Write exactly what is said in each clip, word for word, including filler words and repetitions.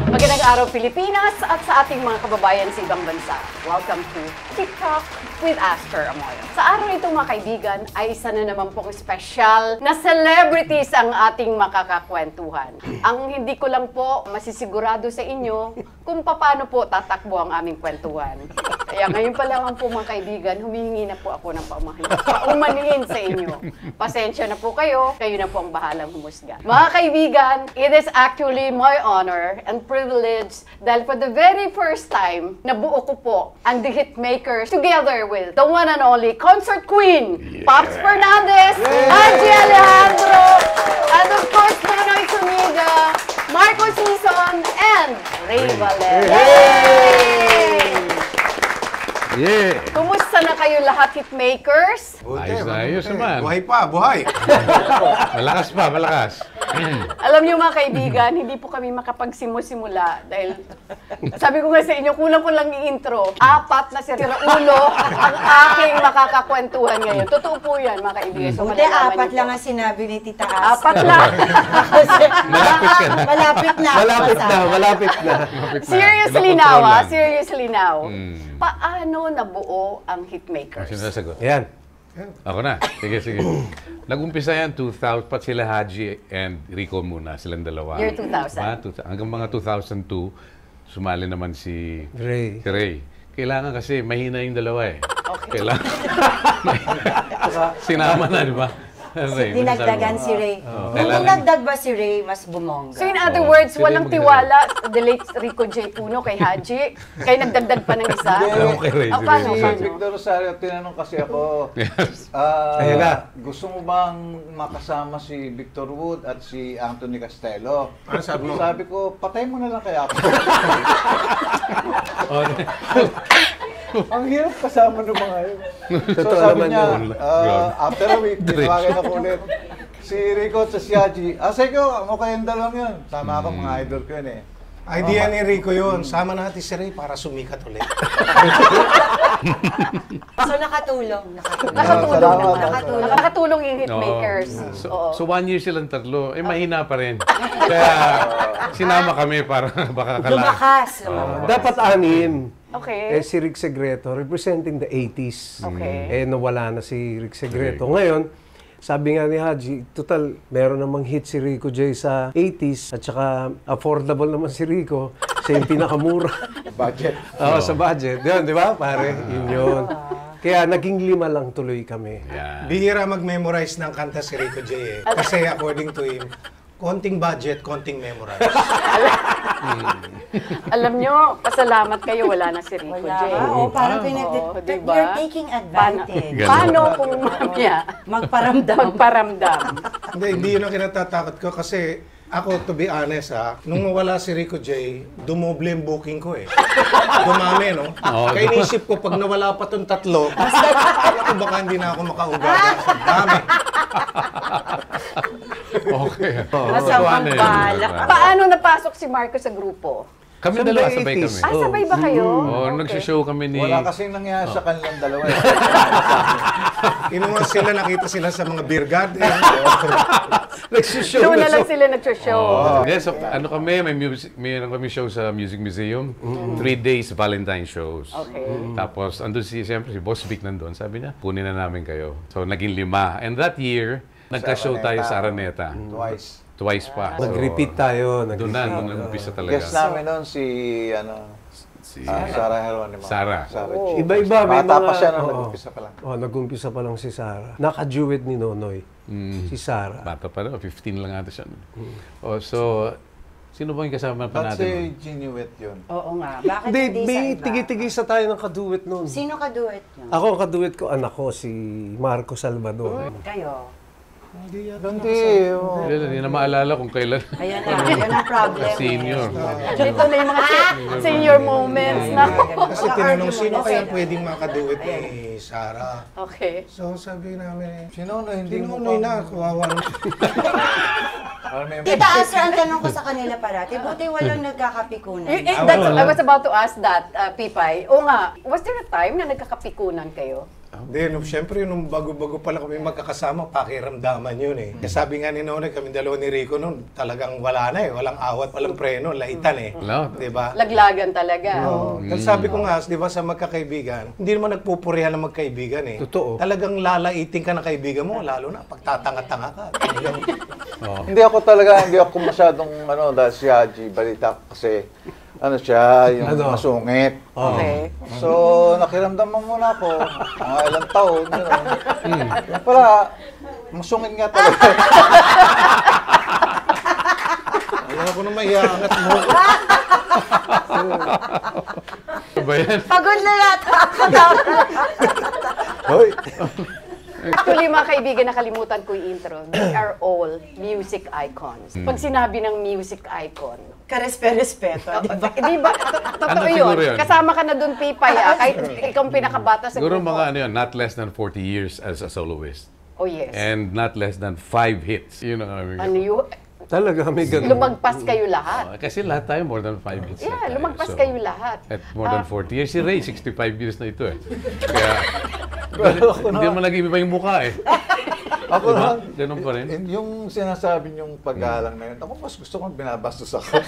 Magandang araw Pilipinas at sa ating mga kababayan sa ibang bansa. Welcome to TikTok with Aster Amoyo. Sa araw ito mga kaibigan ay isa na naman pong special na celebrities ang ating makakakwentuhan. Ang hindi ko lang po masisigurado sa inyo kung paano po tatakbo ang aming kwentuhan. Kaya ngayon pa lang po mga kaibigan, humihingi na po ako ng paumanhin sa inyo. Pasensya na po kayo, kayo na po ang bahalang humusga. Mga kaibigan, it is actually my honor and privilege dahil for the very first time, nabuo ko po ang The Hitmakers together with the one and only concert queen, yeah. Pops Fernandez, yeah. Angie Alejandro, and of course, Nonoy Zuniga, Marco Sison, and Ray Valera. Yay! Yeah. Kumusta na kayo lahat, Hitmakers? Ayos na, ayos naman. Buhay pa, buhay. Malakas pa, malakas. Alam niyo mga kaibigan, hindi po kami makapagsimu-simula dahil sabi ko nga sa inyo, kulang ko lang i-intro. Apat na sira ulo ang aking makakakwentuhan ngayon. Totoo po yan mga kaibigan. So, Buti apat lang ang sinabi ni Tita As. Apat lang. Malapit ka na. Malapit na. Malapit na, malapit na. Seriously now, ah. Seriously now. Hmm. Paano nabuo ang Hitmakers? Sino nasagot? Yan. Ako na. Sige, sige. Nag-umpisa yan, two thousand, pat sila Haji and Rico muna, silang dalawa. Year two thousand. Ma, two, hanggang mga two thousand two, sumali naman si Ray. Si Ray. Kailangan kasi, mahina yung dalawa eh. Okay. Kailangan. Sinama na, di ba? Ray, Dinagdagan si Ray. Oh, Kung dinagdag ba si Ray, mas bumongga. So in other Oh, words, si walang Ray tiwala the late Rico J. Puno kay Haji. Kaya nagdagdag pa ng isa. Alam mo kay Ray, Ah, si paano, Ray. paano? Victor Rosario, tinanong kasi ako, Yes. ah, Ayan na. gusto mo bang makasama si Victor Wood at si Anthony Castello? Ano sabi mo? Sabi ko, patay mo na lang kaya ako. Ang hirap kasama ng mga yun. So Totoo sabi naman niya, yun. ah, after a week, tinawagan ako ulit. Si Rico at si Haji, ah, sige ko, ano kayong dalawang yun? Tama ako, mga idol ko yun eh. Idea ni Rico yun. Sama natin si Ray para sumikat ulit. So nakatulong. Nakatulong. Nakatulong Salamat. naman. Nakatulong. Nakakatulong yung Hitmakers. Oo. So, Oo. so one year silang tatlo, eh mahina pa rin. Kaya sinama kami para baka kala. Lumakas. Oo. lumakas. Dapat anim. Okay. Eh, si Rick Segreto, representing the eighties. Okay. Eh, nawala na si Rick Segreto. Ngayon, sabi nga ni Haji, total, meron namang hit si Rico J sa eighties at saka affordable naman si Rico. Siya yung pinakamura. Budget. Oo, sa budget. Yun, di ba, pare? Yun yun. Kaya naging lima lang tuloy kami. Yan. Bihira mag-memorize ng kanta si Rico J. Eh. Kasi according to him, konting budget, konting memorize. Alam nyo, pasalamat kayo, wala na si Rico Wala. J. Oo, parang Oo, pinag- diba? You're taking advantage. Paano kung mamaya Magparamdam. magparamdam? Hindi, hindi yun ang kinatatakot ko kasi ako, to be honest ha, nung mawala si Rico J, dumoble yung booking ko eh. Dumami, no? Oo. Kaya inisip ko, pag nawala pa tong tatlo, ako baka hindi na ako makaugaga. Dami. Okay. Masamang Ano yun? balak. Paano napasok si Marco sa grupo? Kami Sa dalawa, eighties. sabay kami. Ah, sabay ba kayo? Oo, Okay. nagsishow kami ni... Wala kasing nangyari sa kanilang dalawa eh. Inuwan sila, nakita sila sa mga beer garden. Nagsishow Doon na na lang siya. sila nag-show. Oh. Yes, so, ano kami, may music, may ano kami show sa Music Museum. Three days Valentine shows. Okay. Tapos, andun si, siyempre, si Boss Vic nandun. Sabi niya, kunin na namin kayo. So, naging lima. And that year, nagka-show tayo sa Araneta. Twice. Twice pa. So, Nag-repeat tayo. Doon na, Nag-repeat. doon nag-umpisa talaga. Guest namin noon si, ano, Si ah, Sarah Heronimo. Sarah. Sarah Oh. G. Iba-iba, may Bata mga... pa siya nung Oo. nag-umpisa pa lang. Oh, nag-umpisa pa lang si Sarah. Naka-duet ni Nonoy. Mm, Si Sarah. bata pa rin, fifteen lang ata siya. Oh, so, sino ba yung kasama pa Ba't natin? si Ginny Wet yun? Oo nga. Bakit Hindi, hindi, may sa iba? tigi-tigisa tayo ng kaduet noon. Sino ka duet niyo? Ako ang kaduet ko, anak ko, si Marco Salvador. Kayo. Hindi. Hindi, oh. hindi na maalala kung kailan. Ayan na. Yan ang problem. eh. Senior. Dito na yung mga se- senior moments na. Kasi tinanong, sino kaya pwedeng makaduet ni Sarah? Okay. So sabi namin, Sino na hindi mo tinunoy na, kawawa naman. Tita Asra, ang tanong ko sa kanila parati, buti walang nagkakapikunan. Eh, eh, that's, I was about to ask that, uh, Pipay. O nga, was there a time na nagkakapikunan kayo? Hindi, no, syempre, nung bago-bago pala kami magkakasama, pakiramdaman yun eh. Kasi sabi nga ni Nonay, kami dalawa ni Rico noon, talagang wala na eh. Walang awat, walang preno, laitan eh. Wala. Di ba? Laglagan talaga. Oo. Tapos sabi ko nga, di ba sa magkakaibigan, hindi naman nagpupurihan ng magkaibigan eh. Totoo. Talagang lalaiting ka ng kaibigan mo, lalo na pagtatanga-tanga ka. Talagang, Hindi ako talaga, hindi ako masyadong, ano, dahil si Haji, balita kasi, ano siya, yung Ano? masungit. Okay. So, nakiramdam mo muna ako, mga ilang taon, gano'n. Yung pala, masungit nga talaga. alam ko na maiangat mo. Ano ba yan? Pagod na yata ako. Hoy! Actually, mga kaibigan, nakalimutan ko yung intro. They are all music icons. Pag sinabi ng music icon, Karespe-respeto, di ba? di ba? Totoo Ano yun. siguro yun? Kasama ka na doon, Pipay, ah. Kahit ikaw ang pinakabata sa Siguro grupo. mga ano yun, not less than forty years as a soloist. Oh, yes. And not less than five hits. Yun ang aming... Ano yun? Talaga may ganun. Lumagpas kayo lahat. Ah, kasi lahat tayo more than five hits. na Yeah, tayo. lumagpas So, kayo lahat. At more than Ah. forty years. Si Ray, sixty-five years na ito eh. Kaya, hindi naman nag-iba yung mukha eh. Ako Diba? naman, Ganun pa rin. y- yung sinasabi niyong paggalang na yun, ako mas gusto kong binabastos ako.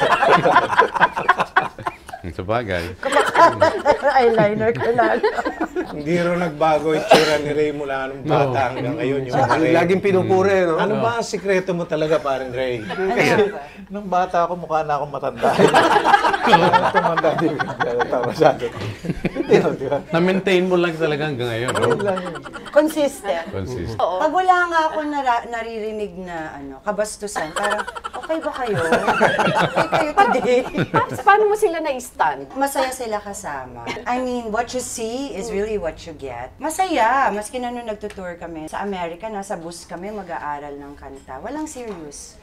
Sa bagay. Eyeliner ko lang. Hindi rin nagbago yung tsura ni Ray mula nung bata hanggang ngayon. Yung Ang Ray. laging pinupuri, no? Ano ba ang sikreto mo talaga, parin Ray? Nung bata ako, mukha na akong matanda. Nung tumanda, di ba masyado. Hindi, no, di ba? Na-maintain mo lang talaga hanggang ngayon. No? Yun lang yun. Consistent. Consistent. Oo. Pag wala nga ako nara- naririnig na ano, kabastusan, parang, okay ba kayo? Okay kayo today? Tapos, paano mo sila na-stand? Masaya sila kasama. I mean, what you see is really what you get. Masaya. Maski na nung nagtutour kami sa Amerika, nasa bus kami mag-aaral ng kanta. Walang serious.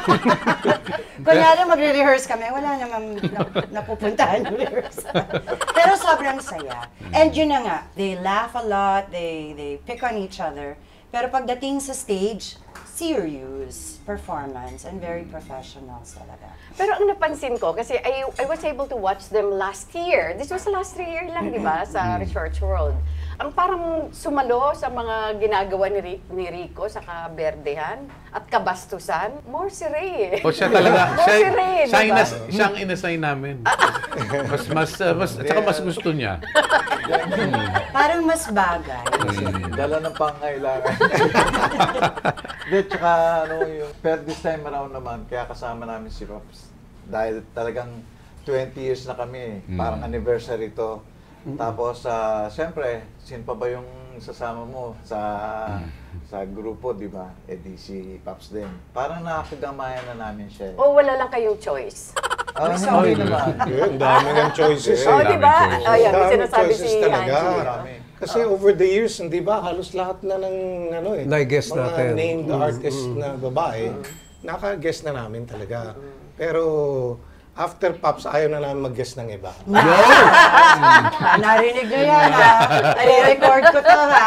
Kunyari magre-rehearse kami, wala namang na- napupuntahan yung rehearsal. Pero sobrang saya. And yun na nga, they laugh a lot, they they pick on each other. Pero pagdating sa stage, serious performance and very professionals talaga. Pero ang napansin ko, kasi I, I was able to watch them last year. This was last year lang, di ba? Sa Research World. Ang parang sumalo sa mga ginagawa ni, Ri- ni Rico sa kaberdehan at kabastusan, more si Ray eh. O siya talaga, More siya, si Ray, siya, di ba? inas, siya ang inassign namin. Mas, mas, uh, mas, at saka mas gusto niya. Parang mas bagay. Dala ng pangailangan. Hindi, tsaka ano yung, pero this time around naman, kaya kasama namin si Pops. Dahil talagang twenty years na kami, parang anniversary to. Tapos, uh, siyempre, sino pa ba yung sasama mo sa sa grupo, di ba? Eh di si Pops din. Parang nakakagamayan na namin siya. O wala lang kayong choice. Ah, hindi naman. Yun, dami ng choices Oh, eh. di ba? choices. Oh, yan, may Daming sinasabi choices si talaga. Angie. Marami. Kasi over the years, hindi ba, halos lahat na ng ano eh, Na-guess mga natin. named artist na babae, naka-guess na namin talaga. Pero after Pops, ayaw na namin mag-guess ng iba. Ah, narinig nyo yan, ha? Nare-record ko to, ha?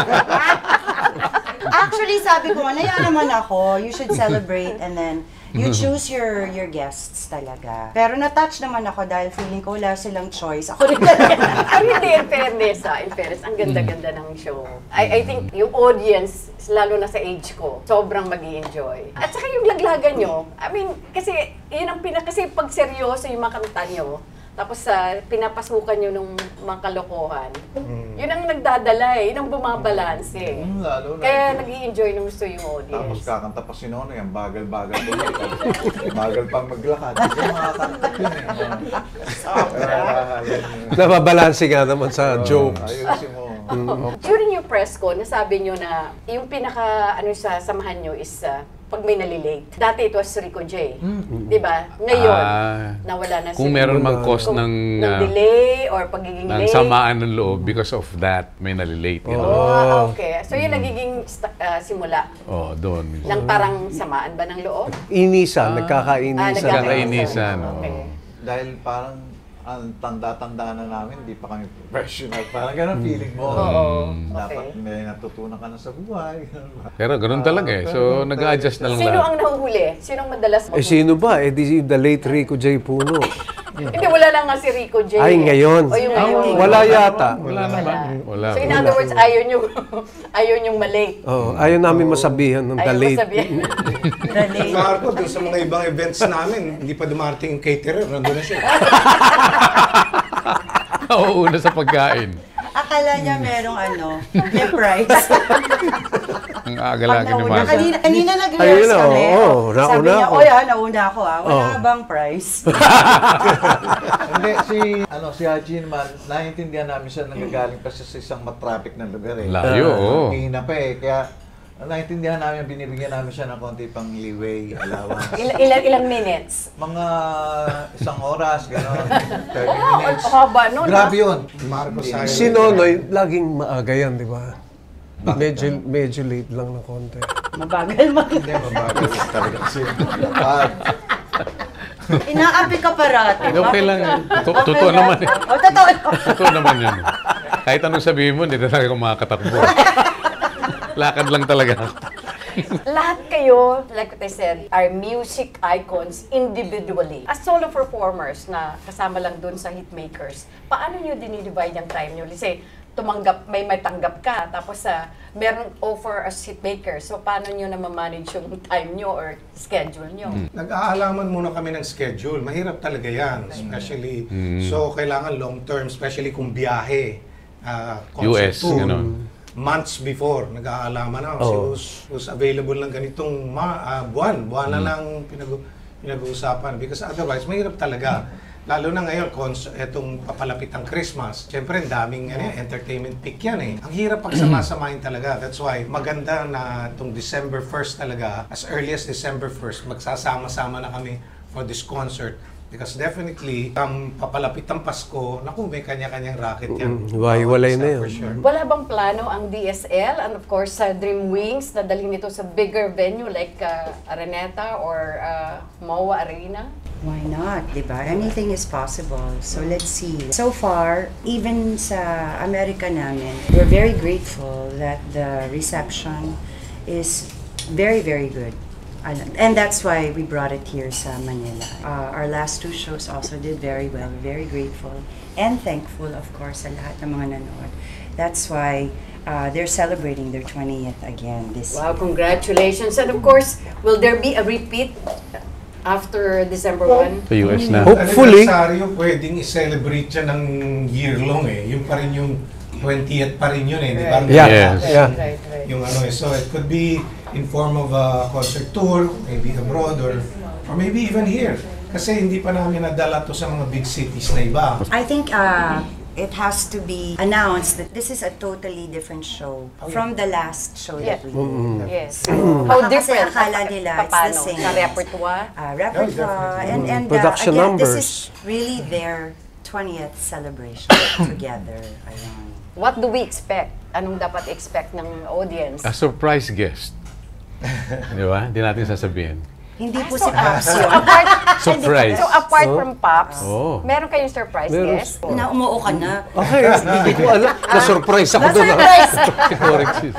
Actually, sabi ko, naya naman ako, you should celebrate and then you choose your your guests talaga. Pero na-touch naman ako dahil feeling ko wala silang choice. Ako rin talaga. Pero hindi, in fairness ha, in fairness, ang ganda-ganda ng show. I, I think yung audience, lalo na sa age ko, sobrang mag enjoy At saka yung laglagan nyo, I mean, kasi yun ang pinaka, kasi pag seryoso yung mga kanta nyo, tapos sa pinapasukan nyo nung mga kalokohan, yun ang nagdadala eh, yun ang bumabalance eh. Mm, lalo na. Kaya nag enjoy ng gusto yung Tapos audience. kakanta pa si Nono, yung bagal-bagal po. Bagal pang maglakad. Kasi makakanta yun eh. Nababalanse nga naman sa joke. Ayusin mo. During yung press ko, nasabi nyo na yung pinaka ano sa samahan nyo is uh, pag may nalilate. Dati it was Rico J. Di ba? Ngayon, Ah, nawala na kung si meron Rico. mang cause Kung- ng, ng ah, delay or pagiging ng late. samaan ng loob, because of that, may nalilate. Ganun. Oh, okay. So yun nagiging sta- ah, simula Oh, doon. ng parang samaan ba ng loob? Inisan, Ah, nagkakainisan. nagkakainisan. Okay. Dahil parang ang tanda-tanda na namin, hindi pa kami professional. Parang ganun feeling mo. Oo. Dapat Okay. may natutunan ka na sa buhay. Ganun ba? Pero ganun talaga eh. So, nag-adjust na lang Sino lahat. ang nahuhuli? Sinong madalas Eh sino ba? Eh di the late Rico J. Puno. Hindi, wala lang nga si Rico J. Ay, ngayon. O yung ngayon. Wala yata. Wala naman. Wala. So in wala. other words, ayaw nyo, ayaw nyo malate. Oh, ayaw namin masabihan ng Ayaw delayed. masabihin. Dali. Marco, doon sa mga ibang events namin, hindi pa dumarating yung caterer, nandun na siya. Oo, una sa pagkain. Akala niya merong ano, may price. Ang aga-lagi ni nauna, Marco. kanina, kanina Ayun nag-rehearse na, kami. oo, Sabi nauna niya, ako. oh yan, nauna ako ah. Wala Oo. bang price? Hindi, si, ano, si Haji naman, naiintindihan namin siya nagagaling pa siya sa isang matraffic na lugar eh. Layo, oo. Hihina pa eh, kaya naiintindihan namin, binibigyan namin siya ng konti pang leeway, allowance. Ilang, ilang, ilang minutes? Mga isang oras, gano'n, thirty minutes. Ang haba nun, Grabe ah. yun. Marco Hindi. Sayas. Si Nonoy, laging maaga yan, di ba? Medyo, medyo late lang ng konti. Mabagal mag... Hindi, mabagal talaga kasi. Dapat. Inaapi ka parati. Okay lang. To- Okay Totoo lang. naman eh. Oh, totoo. Totoo naman yun. Kahit anong sabihin mo, hindi talaga ako makakatakbo. Lakad lang talaga. Lahat kayo, like what I said, are music icons individually. As solo performers na kasama lang dun sa Hitmakers, paano nyo dinidivide yung time nyo? Let's say, tumanggap, may may tanggap ka, tapos sa uh, meron offer as Hitmakers, so paano nyo na ma-manage yung time nyo or schedule nyo? Nag-aalaman muna kami ng schedule. Mahirap talaga yan. Especially, so kailangan long term, especially kung biyahe, uh, U concert S, tour. gano'n. Months before, nag-aalaman na. Oo. Who's, who's available ng ganitong ma, ah, buwan. Buwan na lang pinag- pinag-uusapan. Because otherwise, mahirap talaga. Lalo na ngayon, cons- etong papalapit ang Christmas. Siyempre, ang daming ano, entertainment peak yan eh. Ang hirap pagsamasamahin talaga. That's why, maganda na itong December first talaga, as early as December first, magsasama-sama na kami for this concert. Because definitely, um, papalapit ang Pasko, naku, may kanya-kanyang racket yan. Mm, hiwa-hiwalay na yun. For sure. Wala bang plano ang D S L and of course sa Dream Wings na dalhin nito sa bigger venue like uh, Araneta or uh, M O A Arena? Why not, di ba? Anything is possible. So let's see. So far, even sa Amerika namin, we're very grateful that the reception is very, very good. And- And that's why we brought it here sa Manila. Uh, our last two shows also did very well. We're very grateful and thankful, of course, sa lahat ng mga nanood. That's why uh, they're celebrating their twentieth again this Wow, congratulations. And of course, will there be a repeat after December first? Sa U S na. Hopefully. Aniversario, pwedeng i-celebrate siya ng year-long eh. Yung pa rin yung twentieth pa rin yun eh, di ba? Yeah. Yes. Yeah. Right, right. Yung ano eh. So it could be in form of a concert tour, maybe abroad or or maybe even here. Kasi hindi pa namin nadala to sa mga big cities na iba. I think uh, it has to be announced that this is a totally different show from the last show Yeah. that we did. Yes. How How different? akala nila it's the Paano? same. Sa repertoire? Uh, repertoire and, and uh, Production again, numbers. this is really their twentieth celebration together. Ayun. What do we expect? Anong dapat expect ng audience? A surprise guest. Di ba? Hindi natin sasabihin. Hindi po si Pops yun. Apart, Surprise. So apart Oh. from Pops, Oh. meron kayong surprise Meron. guest? Na umuo ka na. Okay, hindi ko alam. Na-surprise ako doon. ah. Na-surprise! Correct sis.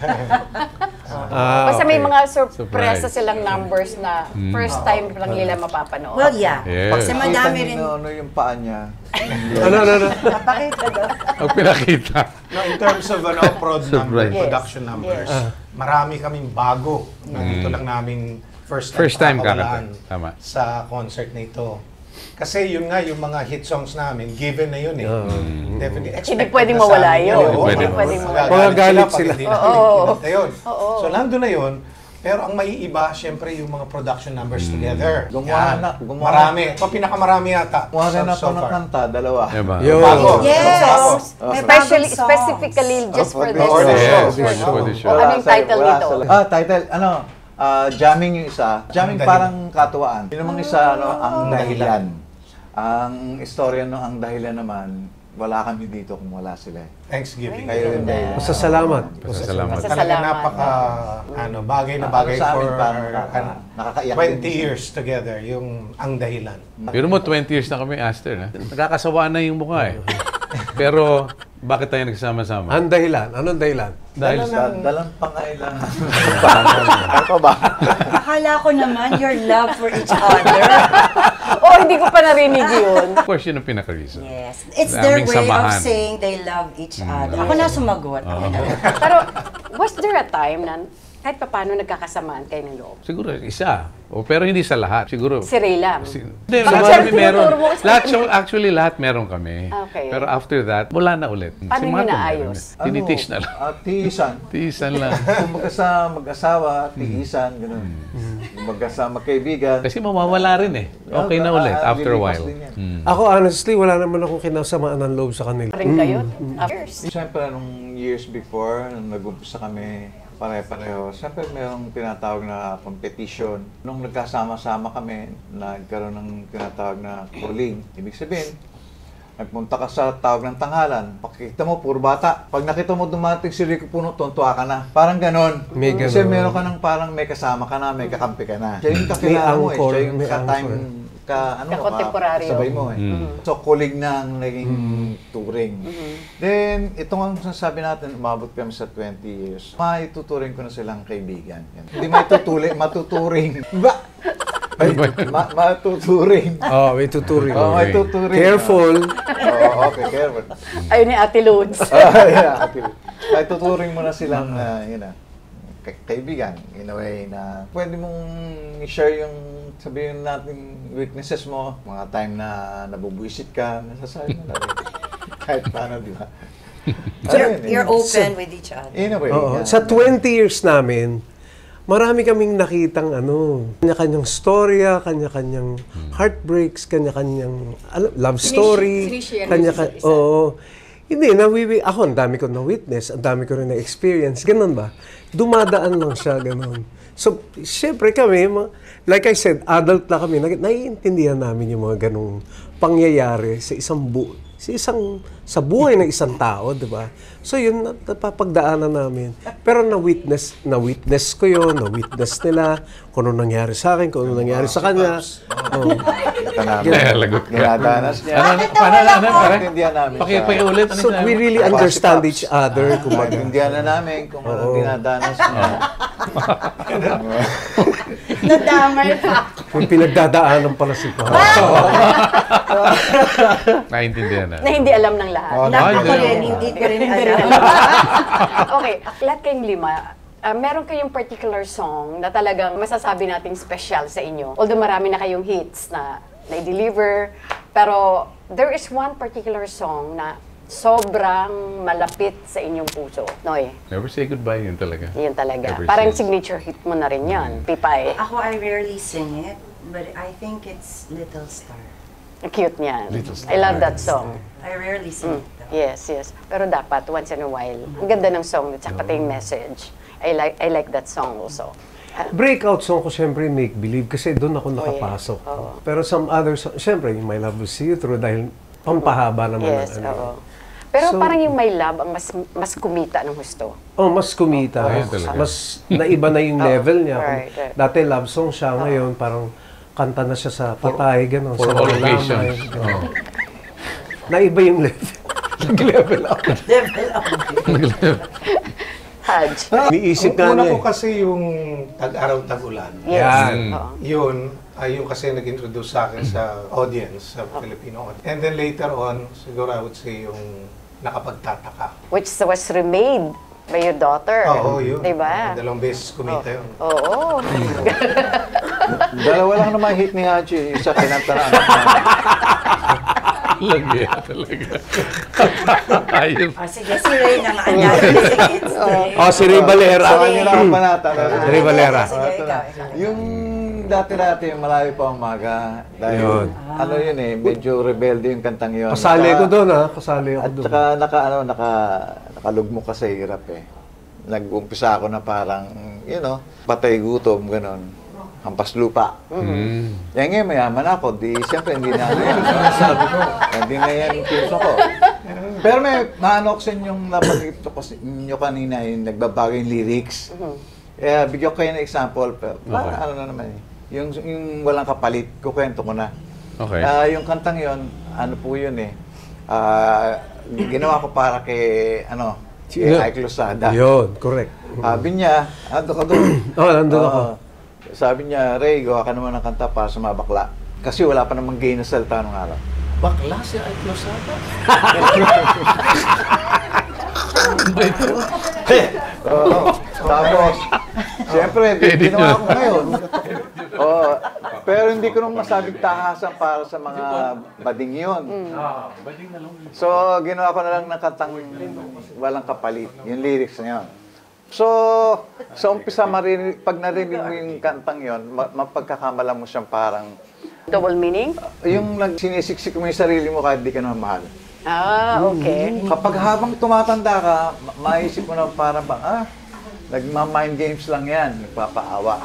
Ah, Basta may okay. mga surpresa Surprise. silang numbers na first time lang nila mapapanood. Well, yeah. Yes. Kasi madami rin. Ano, ano yung paa niya. Ano, ano, ano? Napakita daw. Ang pinakita. No, in terms of ano, prod number, Surprise. production Yes. numbers, Yes. marami kaming bago. Na dito lang namin first time, First time pakakawalan kakanta. Tama. sa concert na ito. Kasi yun nga, yung mga hit songs namin, given na yun eh. Definitely expected Hindi pwedeng na sa mawala amin yun. Oo, Hindi pwedeng mawala. magagalit Magagalit pag sila. hindi namin Oo. kinanta yun. Oo. So, nandun na yun. Pero ang maiiba, syempre, yung mga production numbers together. Gumawa Yan. na- gumawa- Marami. Ito, pinakamarami yata. Kuha rin so- ako so ng far. kanta, dalawa. Diba? Yo. Bago. Yes! Bago. May Especially, bagong songs. specifically just Oh, for for this For the Yes, show. for the For show, for the the show. Ano yung Wala sa- title wala nito? sa- Ah, title, ano, ah, jamming yung isa. Jamming Ang parang katuwaan. Yung namang isa, ano, ang Ang dahilan. dahilan. Ang istorya ng ang dahilan naman, wala kami dito kung wala sila. Thanksgiving. Kayo yung dahilan. Pasasalamat. Pasasalamat. Pasasalamat. Talaga napaka ano, bagay na bagay Ano sa amin, for parang ano, nakaka- nakakaiyak twenty din. years together, yung ang dahilan. Pero mo, twenty years na kami, Aster. Ha? Nagkakasawaan na yung mukha eh. Pero, bakit tayo nagsama-sama? Ang dahilan? Anong dahilan? Dahil sa... Da- dalang pangailangan. Ano ba? Akala ko naman your love for each other. Oh, hindi ko pa narinig yun. Of course, yun ang pinaka-reason. Yes. It's their Daming way samahan. of saying they love each other. Ako na sumagot. Ako na. Pero, was there a time na kahit pa paano nagkakasamaan kayo ng loob? Siguro isa. O, pero hindi sa lahat. Siguro. Si Ray lang. Si, hindi, Bakit marami siya meron. tinuturo mo? Lahat, so, actually, lahat meron kami. Okay. Pero after that, wala na ulit. Paano Si nyo Martin naayos? meron. Tinitis na lang. Ah, tiisan. Tiisan lang. Kung magkasama, mag-asawa, tiisan, gano'n. Magkasama kaibigan. Kasi mawawala rin eh. Okay na ulit Ah, after a lilipas while. din yan. Mm. Ako honestly, wala naman akong kinasamaan ng loob sa kanila. Rin kayo? Years. Siyempre, nung years before, nung nag-umpisa kami, pare-pareho, siyempre mayroong tinatawag na competition. Nung nagkasama-sama kami, nagkaroon ng tinatawag na calling. Ibig sabihin, nagpunta ka sa tawag ng tanghalan, pakikita mo, puro bata. Pag nakita mo dumating si Rico Puno, tuntua ka na. Parang ganon. May Kasi ganon. meron ka ng parang may kasama ka na, may kakampi ka na. Siya yung May kakilala mo eh. anchor, Siya yung may ka-time, anchor. ka, ano, Ka-contemporaryo. sabay mo eh. Mm. So, kulig nang naging touring. Then, ito nga sasabi natin, umabot kami sa twenty years. Maituturing ko na silang kaibigan. Yan. Hindi maituturing, matuturing. Ba? Ay, ma matuturing. Oh, may tuturing. Oh, may tuturing. Careful. Oo, okay, careful. Ayun ni Ate Lods. Ah, yeah, okay. Ay, tuturing mo na silang, uh, yun na, ka- kaibigan, in a way na pwede mong i-share yung, sabihin natin, weaknesses mo, mga time na nabubuisit ka, nasasabi mo na rin. Kahit paano, di ba? You're, Ayun, eh. you're open with each other. In a way. Oo. yeah. Sa twenty years namin, marami kaming nakitang ano, kanya-kanyang storya, kanya-kanyang heartbreaks, kanya-kanyang ano, love story, sinishare kanya mo sa isa. Oo. Hindi, nawiwi, ako, ang dami ko na-witness, ang dami ko rin na-experience, ganun ba? Dumadaan lang siya, ganun. So, syempre kami, ma- like I said, adult na kami, nag- naiintindihan namin yung mga ganung pangyayari sa isang bu sa isang sa buhay ng isang tao, di ba? So yun na- napapagdaanan namin. Pero na-witness, na-witness ko yun, na-witness nila kung ano nangyari sa akin, kung ano nangyari sa kanya. Oh. Kita namin. Kaya lagot ka. Ginadanas niya. Ano, paano, ano, ano, pare? Naintindihan namin siya. Pakiulit. Ano So we really understand each other. Kumbaga. Naintindihan na namin kung ano dinadanas niya. Nadamay pa. Yung pinagdadaanan pala si Pa. Naintindihan na. Na hindi alam ng lahat. Oh, Naku hindi ko rin, naman. hindi ko rin alam. Okay, lahat kayong lima, ah, meron kayong particular song na talagang masasabi nating special sa inyo. Although marami na kayong hits na na-deliver, pero there is one particular song na sobrang malapit sa inyong puso. Noy, Never say goodbye, yun talaga. yun talaga. Ever Parang since. signature hit mo na rin yan, Pipay. Ako, I rarely sing it, but I think it's Little Star. Ang cute niyan. Little Star. I love that song. I rarely sing it though. Yes, yes. Pero dapat, once in a while. Ang ganda ng song, at saka pati yung message. I like I like that song also. Breakout song ko siyempre Make Believe kasi doon ako nakapasok. yeah. Oo. Pero some other song, siyempre yung My Love Will See You Through dahil pampahaba naman Yes, ng ano. oo. Pero So- parang yung My Love ang mas mas kumita ng husto. Oh, mas kumita. Oh, yun talaga. Mas naiba na yung level niya. right, right. Dati love song siya, ngayon parang kanta na siya sa patay, gano'n. For sa all lamay, occasions. gano'n. Oh. Naiba yung level. Nag-level up. Level up. Haj. Niisip Ang na una niya ko eh. kasi yung tag-araw, tag-ulan. Yes. Yan. Oo. Yun, ay yung kasi nag-introduce sa akin sa audience, sa Filipino audience. And then later on, siguro I would say yung nakapagtataka. Which was remade by your daughter. Oo, yun. Diba? Dalawang beses kumita yun. Oo. Dalawa lang naman hit ni Haji. Isa kinanta na. Lagi talaga. Ayun. Ah, sige, si Ray na nga. It's Ray. Oh, si Ray Valera. Sa kanya lang ang panata. Si Ray Valera. Sige, ikaw, ikaw. Yung dati-dati, yung malayo pa umaga. Dahil, Yun. ano yun eh, medyo rebelde yung kantang yun. Kasali Naka- ko doon ha. Kasali ako At doon. saka naka, ano, naka, nakalugmok ka sa hirap eh. Nag-umpisa ako na parang, you know, patay gutom, gano'n. Hampas lupa. Mm. Yan ngayon, mayaman ako. Di, siyempre, hindi na ano yan. Sabi ko, hindi na yan yung puso ko. Pero may maano ko sa inyong napag-ito ko sa inyo kanina, yung nagbabago yung lyrics. Eh, bigyan ko kayo ng example. Pero, Okay. ano na naman eh. Yung, yung walang kapalit, kukwento ko na. Okay. Ah, yung kantang yon, ano po yun eh. Ah, ginawa ko para kay, ano, kay Sino? Ike Losada. Yun, correct. Sabi niya, ando ka doon. Oh, nandun ako. Oo. Sabi niya, Ray, gawa ka naman ng kanta para sa mga bakla. Kasi wala pa namang gay na salita nung araw. Bakla si Ike Losada. Oo. Tapos, siyempre, Edit ginawa nyo. ko ngayon. Oo. Pero hindi ko nung masabing tahasan para sa mga bading yun. So, ginawa ko na lang ng kantang walang kapalit. Yung lyrics na yun. So, sa umpisa, marinig, pag narinig mo yung kantang yun, ma- mapagkakamala mo siyang parang, Double meaning? yung nag- sinisiksik mo yung sarili mo kahit di ka naman mahal. Ah, okay. Kapag habang tumatanda ka, ma- maisip mo na parang bang, ah, nagma-mind games lang yan, nagpapaawa.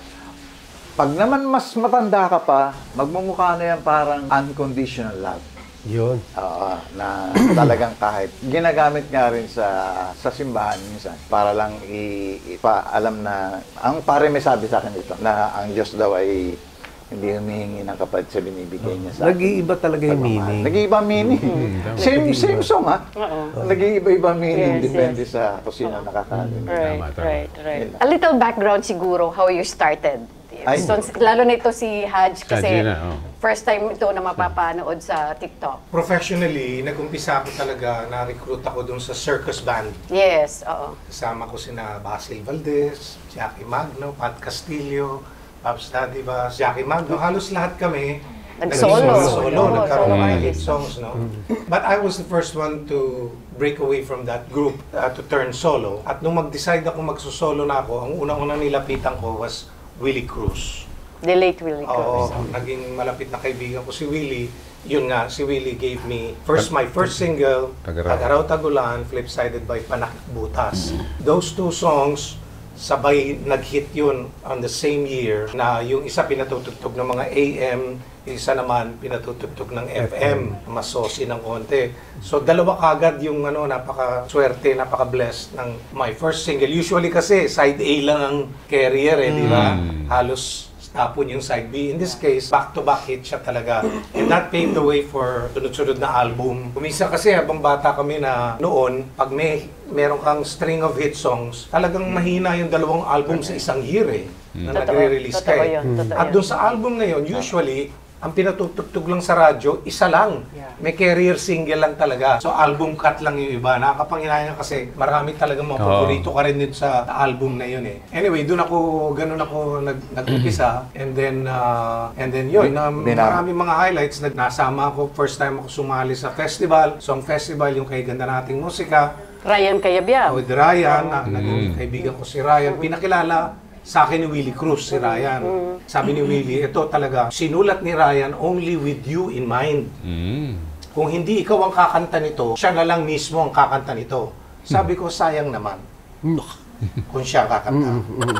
Pag naman mas matanda ka pa, magmumukha na yan parang unconditional love. Yun. Oo, na talagang kahit ginagamit nga rin sa sa simbahan minsan para lang i, ipaalam na ang pare may sabi sa akin dito na ang Diyos daw ay hindi humihingi ng kapatid sa binibigay niya sa atin. Nag-iiba talaga yung meaning. Nag-iiba meaning. Same same song ha. Nag-iiba-iba meaning Yes, depende sa kung sino nakakarinig. Right, Tama, tama. right, right. Yun lang. A little background siguro how you started. Ay. So, lalo na ito si Haj kasi Haji na, oh. first time ito na mapapanood sa TikTok. Professionally, nag-umpisa ako talaga, na-recruit ako dun sa circus band. Yes, oo. Kasama ko sina Basil Valdez, Jackie Magno, Pat Castillo, Pops Daddy Bass, Jackie Magno. Halos lahat kami Nag-solo. nag-solo, Solo, nagkaroon solo ng hit artist. songs, no? But I was the first one to break away from that group uh, to turn solo. At nung mag-decide ako magsusolo na ako, ang unang-unang nilapitan ko was Willie Cruz. The late Willie Oo, Cruz. naging malapit na kaibigan ko si Willie. Yun nga, si Willie gave me first my first single, Tagaraw. Tagaraw Tagulan, flip-sided by Panakit Butas. Those two songs, sabay nag-hit yun on the same year na yung isa pinatutugtog ng mga A M, isa naman pinatutugtog ng F M, mas saucy ng konti. So dalawa kagad yung ano, napaka-swerte, napaka-blessed ng my first single. Usually kasi side A lang ang carrier eh, di ba? Halos tapon yung side B. In this case, back-to-back hit siya talaga. And that paved the way for sunod-sunod na album. Kumisa kasi habang bata kami na noon, pag may meron kang string of hit songs, talagang mahina yung dalawang album sa isang year eh. Na Totoo. nagre-release ka Totoo eh. yun, totoo At yun. doon sa album na yun, usually, ang pinatutugtog lang sa radyo, isa lang. May carrier single lang talaga. So album cut lang yung iba. Nakakapanghinayang kasi marami talagang mga Oo. paborito ka rin dito sa album na yun eh. Anyway, doon ako, ganun ako nag, nag-umpisa. And then, uh, and then yun, na Dinam- marami mga highlights. Na, nasama ako, first time ako sumali sa festival. Song festival, yung kay Ganda Nating Musika. Ryan Cayabyab. With Ryan, na, naging kaibigan ko si Ryan. Pinakilala sa akin ni Willie Cruz, si Ryan. Sabi ni Willie, ito talaga, sinulat ni Ryan only with you in mind. Mm. Kung hindi ikaw ang kakanta nito, siya na lang mismo ang kakanta nito. Sabi ko, sayang naman. Kung siya ang kakanta.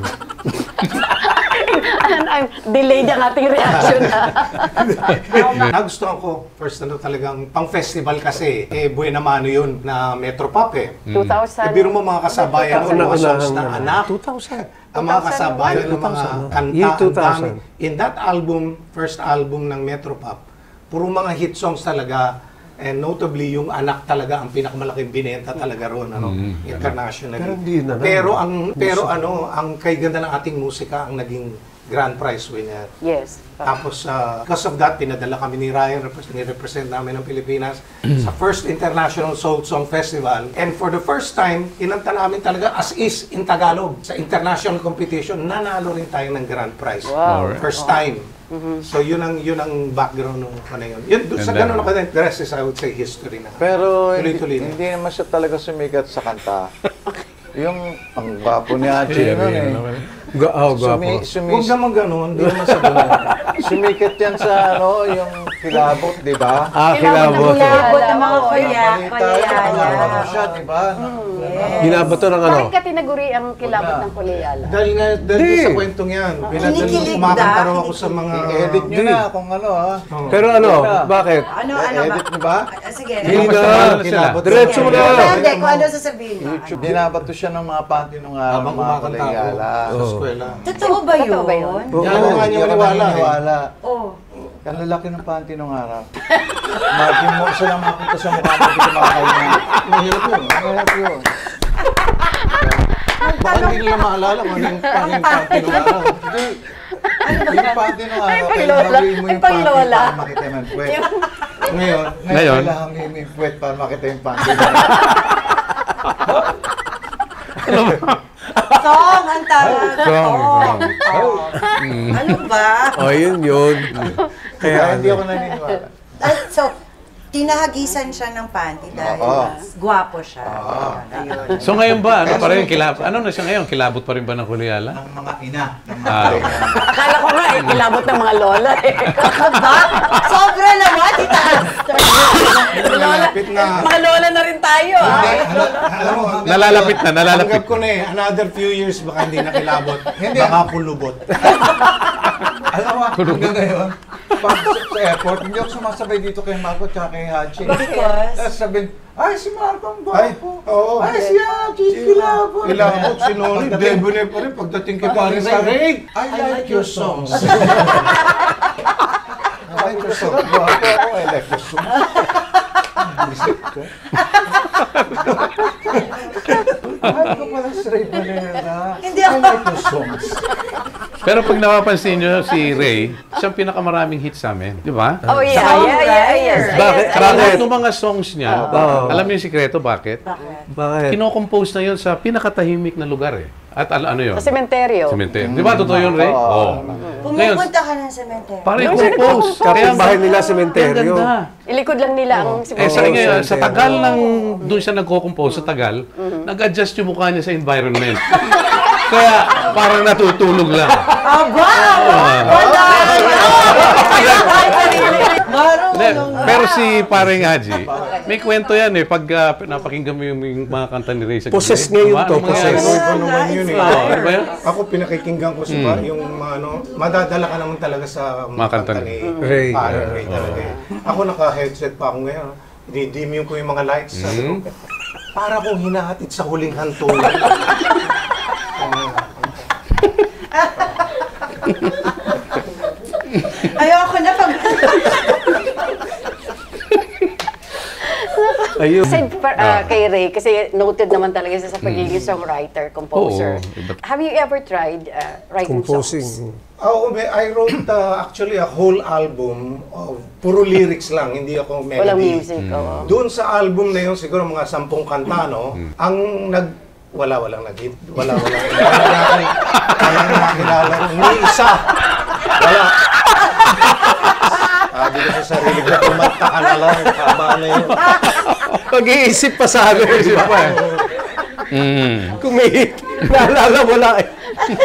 I'm delayed ang ating reaction. Nagustuhan ko, first ano talagang pang-festival kasi, eh, buena mano yun na Metropop eh. two thousand. Eh, biro mo mga kasabayan ng mga songs na anak. two thousand. Ang mga kasabayan ng mga kanta, Year ang two dami. thousand. In that album, first album ng Metropop, puro mga hit songs talaga. And notably, yung anak talaga ang pinakamalaking binenta talaga ron, ano, internationally. Pero hindi na lang. Pero ang pero ano, ang kay ganda ng ating musika ang naging grand prize winner. Yes. Tapos, uh, because of that, pinadala kami ni Ryan, repres- ni-represent namin ng Pilipinas sa first International Soul Song Festival. And for the first time, kinanta namin talaga as is in Tagalog. Sa international competition, nanalo rin tayo ng grand prize. Wow. Alright. First time. So, yun ang yun ang background nung ano yun. Yun, dun- sa And then- ganun ako din, the rest is, I would say, history na. Pero hindi, Tuloy-tuloy na. hindi naman siya talaga sumikat sa kanta. Yung ang gwapo ni Haji nun eh. Ga oh, Sumi, gwapo. sumi, Huwag naman ganun, di naman sa ganun. sumikat yan sa ano, yung kilabot, di ba? Ah, kilabot. Kilabot ng mga kuya, Balita, ano kuya. siya, di ba? Ginabot to ng ano? Bakit ka tinaguri ang kilabot ng Kuleyala? Dahil nga, dahil Di. sa kwentong yan, pinadala Kinikilig kumakanta na, raw ako sa mga... I-edit nyo Di. na kung ano ha. Oh. Pero ano, bakit? Ano, ano ba? Edit nyo ba? Ah, sige. Hindi Basta na. ano sila. Diretso mo na. Hindi, kung ano sasabihin mo. YouTube. Dinabato siya ng mga panty nung araw, Habang mga kumakanta ako kolegala. sa eskwela. Totoo ba yun? Totoo ba yun? Oo. Yan ang nga niya maniwala eh. Maniwala. Oh. Ang lalaki ng panty nung araw. Imagine mo, isa lang makita sa mukha mo, hindi ka makakain. Mahirap yun. Mahirap yun. Baka hindi nila maalala kung ano yung panging panty nung araw. Yung panty nung Ay, araw, pang kaya lola. gawin mo Ay, yung pang panty lola. para makita mo yung puwet. Ngayon, ngayon, Ngayon? kailangan mo yung puwet para makita yung panty. Song, ang tawag. Song, Song. Song. Ano ba? Oh, yun yun. Kaya Kaya hindi ano. ako naniniwala. At so, tinahagisan siya ng panty dahil Oo. mas gwapo siya. Ayun. So ngayon ba, ano pa rin, kilab ano na siya ngayon? Kilabot pa rin ba ng Kulyala? Ng mga ina. Ng mga Ah, Akala ko nga, eh, kilabot ng mga lola eh. Ba? Sobra naman, Tita Aster. Nalalapit na. Mga lola na rin tayo, ah. Hindi, ala- alam mo, hanggang- Nalalapit na, nalalapit Tanggap ko na eh. Another few years baka hindi nakilabot. Baka pulubot. Alam mo, hanggang ngayon, pag sa sa airport, hindi ako sumasabay dito kay Marco at kay Haji. Because? Tapos sabihin, ay, si Marco ang Ay, gwapo. oo. Ay, si Haji, kilabot. Kilabot, sinunod. Debonair pa rin. Pagdating kay Paris sa Ray, I like your songs. I like your songs. Gwapo ako, I like your songs. Isip ko. Ay, ko pala si Ray Valera. Hindi I ako. like your songs. Pero pag napapansin nyo si Ray, siya ang pinakamaraming hit sa amin. Di ba? Oh, yeah, Song yeah, yeah, yes. writer. Bakit? yes, Lahat ng mga songs niya, Oo. alam niyo yung sikreto, bakit? Bakit? Bakit? Kino-compose na yun sa pinakatahimik na lugar eh. At ano, ano yun? Sa sementeryo. Cemetery. Di ba? Totoo yun, Ray? Oo. Oo. Ngayon, Pumupunta ka ng cemetery. parang Doon siya compose. Kapit-bahay nila Ang sementeryo. ganda. Ilikod lang nila ang Eh, sa, Oo, ngayon, sa cemetery. tagal ng doon siya nagko-compose sa tagal, nag-adjust yung mukha niya sa environment. Kaya parang natutulog lang. Aba! Ah. Wala! Marunong Hindi, na. pero si Paring Haji, may kwento yan eh. Pag ah, napakinggan mo yung, yung mga kanta ni Ray sa gabi. Poses niya yun Ano to, mangyayari? poses. Ano ba naman yun eh. Oo, ano ba yun? Ako pinakikinggan ko sa yung mga ano, madadala ka naman talaga sa Mga kanta ni Ray. Ray. Ray talaga eh. Ako naka-headset pa ako ngayon. Didim yung ko yung mga lights. Sabi ko, para kong hinahatid sa huling hantungan. Ayoko na pag... Ayun. Said par, ah, kay Ray, kasi noted naman talaga siya sa pagiging songwriter, composer. Oo, iba't- Have you ever tried ah, writing Composing. songs? Oh, I wrote uh, actually a whole album of puro lyrics lang, hindi ako melody. Walang music, oo. Doon sa album na yun, siguro mga sampung kanta, no? Ang nag... Wala, walang nag-hit. Wala, wala. Wala na nakilala. Hindi isa. Wala. Sabi ko sa sarili ko, kumanta ka na lang. Tama na yun. Pag-iisip pa sa akin, di ba? Mm. Kumihit. Naalala mo lang eh.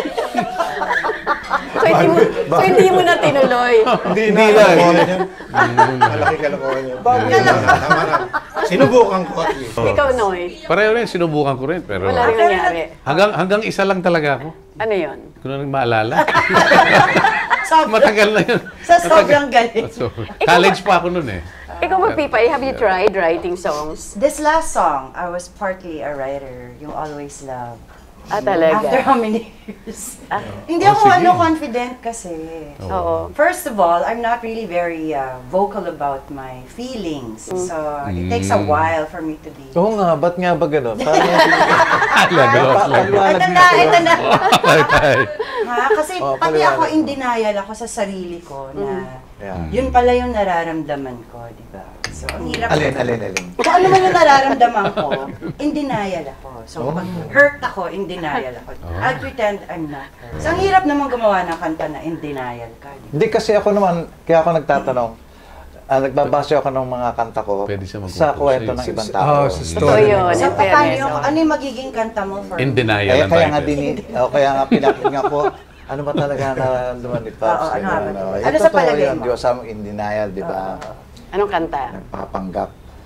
So, hindi mo, so, hindi mo na tinuloy. Hindi Hindi na. na. Kalokohan yun. Malaki kalokohan yun. Tama na. Sinubukan ko at least. Ikaw, Noy. Pareho rin, sinubukan ko rin. Pero Wala rin nangyari. hanggang, hanggang isa lang talaga ako. Ano yun? Kung ano nang maalala. Sobrang, Matagal na yun. sa sobrang galing. So, college pa ako nun eh. Ikaw ba, Pipay, have you tried writing songs? This last song, I was partly a writer, yung Always Love. Ah, After talaga? how many years? Ah, Hindi Oh, ako sige. ano confident kasi. oo. First of all, I'm not really very uh, vocal about my feelings. So, it takes a Mm. while for me to be... Oo nga, ba't nga ba gano'n? Parang Lago, lago. Ito na, ito na. Tay. Ha? Kasi Oh, pati paliwanag ako mo. in denial ako sa sarili ko na Yeah. yun pala yung nararamdaman ko, di ba? So, ang hirap. Alin, alin, alin. Kung ano man yung nararamdaman ko, in denial ako. So, pag hurt ako, in denial ako. I'll pretend I'm not hurt. So, ang hirap naman gumawa ng kanta na in denial ka. di ba? Hindi kasi ako naman, kaya ako nagtatanong, ah, nagbabase ako ng mga kanta ko Pwede siya mag-compose sa kwento sa- ng sa- ibang Oh, tao. sa Totoo story. yun. So, in paano fairness, yung, oo. ano yung magiging kanta mo for In me? denial Kaya, ang kaya nga title. dini, oh, kaya nga pinakinggan ko, ano ba talaga nararamdaman ni Pops? Oo, ano nga ba? Ano, Ano Yung sa totoo palagay yun, mo? Diyos ang in denial, di ba? Anong kanta? Nagpapanggap.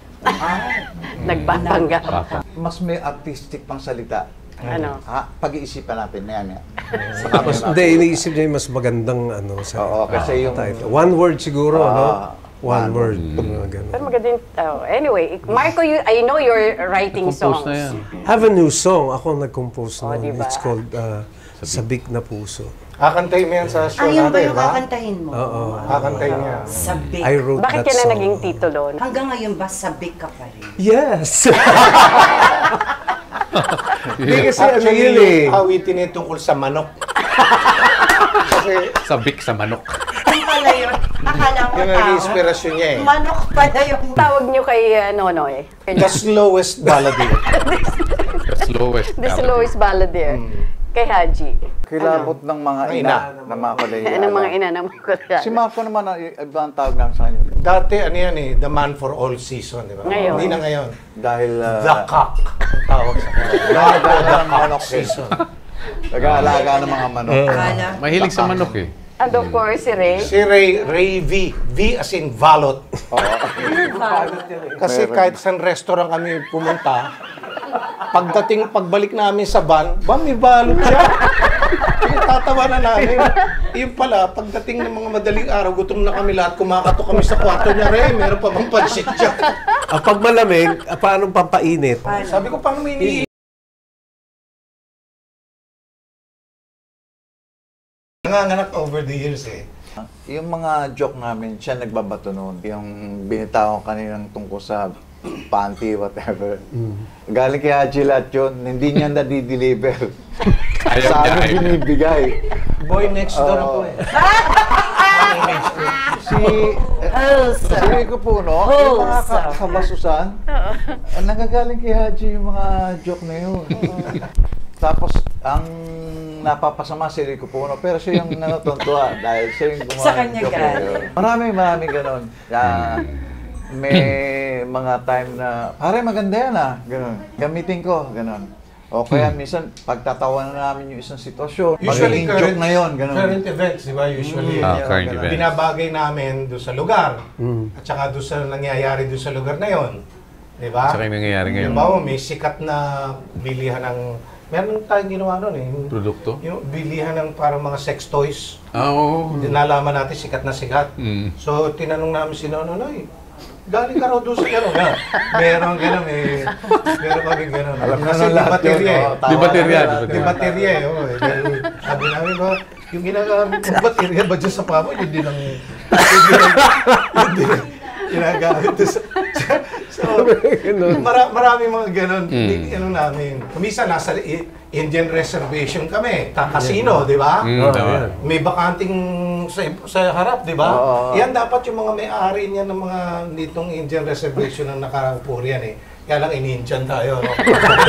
Nagpapanggap. Papa. Mas may artistic pang salita. Ano? Ha? Pag-iisipan natin, maya maya. Mas, hindi, iniisip niya yung mas magandang ano sa Oo, kasi yung... title. One word siguro, Ah, no? one One word. Mga ganun. Pero maganda yung, oh, anyway, Marco, you, I know you're writing Compose songs. na yan. I have a new song. Ako ang nag-compose Oh, nun. diba? It's called uh, Sabik na Puso. Kakantay mo yan sa show Ayun ba natin, yung ba? kakantahin mo? Oo. Kakantay niya. Sabik. I wrote Bakit that yan na song. naging titulo? Hanggang ngayon ba sabik ka pa rin? Yes! Hindi kasi ano Actually, yun eh. yung awitin niya tungkol sa manok. Kasi Sabik sa manok. Ang pala yun. Akala mo yun ang tao. inspirasyon niya eh. Manok pala yung Tawag niyo kay uh, Nonoy. The slowest balladeer. The slowest. The slowest balladeer. Kay Haji. Kilabot ng mga Mga ina, ina. ng mga kalahiyaan. Ano mga ina ng mga kulyan. Si Marco naman, ang iba ang tawag namin sa kanya. Dati ano yan eh, the man for all season, di ba? Ngayon. Hindi na ngayon. Dahil uh, The cock. ang Tawag sa kanya. nag-aalaga ng manok eh. Season. Nag-aalaga ng mga manok. Akala. Mahilig sa manok eh. And of course, si Ray. Si Ray, Ray V. V as in Valot. Kasi Meron. kahit saan restaurant kami pumunta, pagdating, pagbalik namin sa van, ba may balot siya? Tatawa na namin. Yung pala, pagdating ng mga madaling araw, gutom na kami lahat, kumakato kami sa kwarto niya, Ray, meron pa bang pansit siya? Ah, pag malamig, ah, paano pampainit? Sabi ko, paano may ini nanganganak over the years eh. Yung mga joke namin, siya nagbabato noon. Yung binitaw kaninang tungkol sa panty, whatever. Galing kay Haji lahat yun, hindi niya na-deliver. Ayaw Sa niya, amin ayaw niya. binibigay. Boy next door ako Oo. eh. Si, si Rico Puno, yung mga ka- kabasusan, ang nagagaling kay Haji yung mga joke na yun. Tapos, ang napapasama si Rico Puno, pero siya yung natutuwa dahil siya yung gumawa Sa ng kanya joke na galing. yun. Marami, marami ganon. Ah, may mga time na, pare maganda yan ah, ganon. Gamitin ko, ganon. O kaya minsan, pagtatawanan namin yung isang sitwasyon, magiging joke na yun, ganon. Current events, di ba? Usually, Ah, yun, current ganun. events. Binabagay namin doon sa lugar. At saka doon sa nangyayari doon sa lugar na yon. Di ba? Saka yung nangyayari ngayon. Halimbawa, may sikat na bilihan ng... Meron tayong ginawa noon eh. Yung, Produkto? yung bilihan ng parang mga sex toys. Ah, oo. Nalaman natin sikat na sikat. Mm. So, tinanong namin si Nono, Noy, galing ka raw doon sa gano'n. Ha? Meron gano'n eh. Meron kami gano'n. Alam na Kasi nun di lahat baterya yun, eh. oh, tama Di baterya, na di Di baterya eh. Oh, eh. Dahil sabi namin ba, yung ginagamit ng baterya ba dyan sa pamo, yun din ang... Yun din ang... Yun din ang ginagamit doon sa... So, mara, marami mga gano'n. Mm. Ano namin. Kumisa nasa I- Indian reservation kami. Ta casino, di ba? Mm, tama. May bakanting sa, sa harap, di ba? Oo. Yan dapat yung mga may-ari niya ng mga nitong Indian reservation na nakaupo riyan eh. Kaya lang in-Indian tayo, no?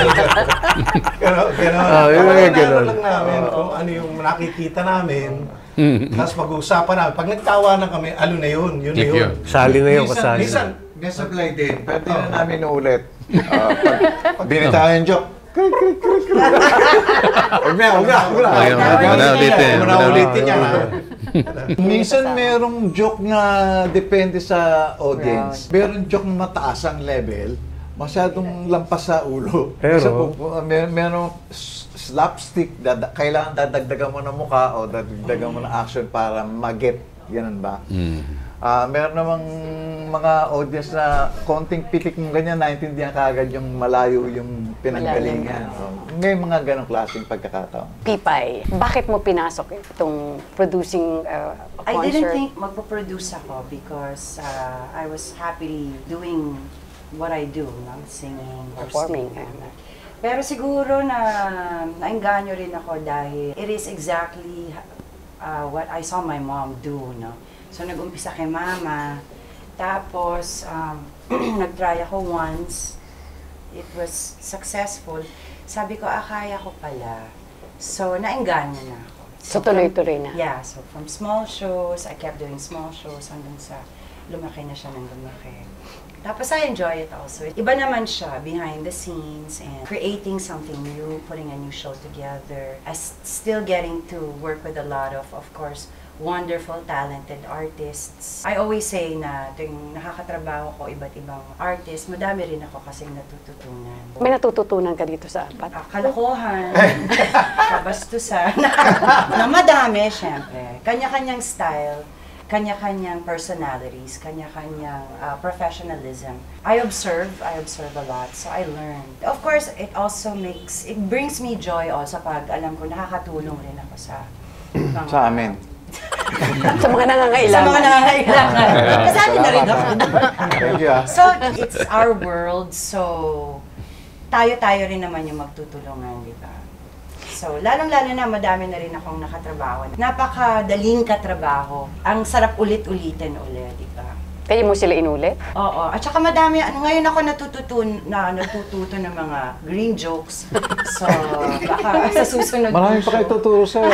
Gano'n, gano'n. Ah, yung mga Parang gano'n. inaano lang namin kung ano yung nakikita namin. Mm. Tapos mag-uusapan namin. Pag nagtawanan kami, ano na yun? Yun na Click yun. yun. Sali na yun, Minsan, kasali. minsan, may supply din. Pwede na namin ulit. Uh, pag binitahan yung joke, krik, krik, krik, krik. Huwag na, huwag na, huwag na. Ayaw, Huwag na. wala ulitin. Huwag na ulitin yan, ha? Minsan merong joke na depende sa audience. Meron joke na mataas ang level, masyadong lampas sa ulo. Pero- Isa po, po, mer merong s- slapstick, dada kailangan dadagdagan mo ng mukha o dadagdagan mo ng action para mag-get. Ganun ba? Mm. Ah, meron namang mga audience na konting pitik mo ganyan, naintindihan kaagad yung malayo yung pinanggalingan. So, may mga ganong klaseng pagkakataon. Pipay, bakit mo pinasok itong producing uh, a I concert? didn't think magpo-produce ako because uh, I was happily doing what I do, no? Singing, or Performing. singing. Pero siguro na naengganyo rin ako dahil it is exactly uh, what I saw my mom do, no? So nag-umpisa kay mama, tapos um, nag-try ako once, it was successful. Sabi ko, ah, kaya ko pala. So naengganyo na ako. So tuloy-tuloy na. Yeah, so from small shows, I kept doing small shows hanggang sa lumaki na siya ng lumaki. Tapos I enjoy it also. Iba naman siya, behind the scenes and creating something new, putting a new show together. As still getting to work with a lot of, of course, wonderful, talented artists. I always say na tuwing nakakatrabaho ko iba't ibang artists, madami rin ako kasing natututunan. May natututunan ka dito sa apat. Ah, kalokohan, kabastusan, na madami, syempre. Kanya-kanyang style, kanya-kanyang personalities, kanya-kanyang uh, professionalism. I observe, I observe a lot, so I learn. Of course, it also makes, it brings me joy also pag alam ko nakakatulong rin ako sa mga- Sa amin. Sa mga nangangailangan. Sa mga nangangailangan. Kasi atin na rin ako. Thank you ah. So, it's our world, so tayo-tayo rin naman yung magtutulungan, di ba? So, lalong-lalo na madami na rin akong nakatrabaho. Napakadaling katrabaho. Ang sarap ulit-ulitin ulit, di ba? Kaya mo sila inulit? Oo. At saka madami, ano, ngayon ako natututun, na natututo ng mga green jokes. So, baka sa susunod Marami pa kayo tuturo sa'yo.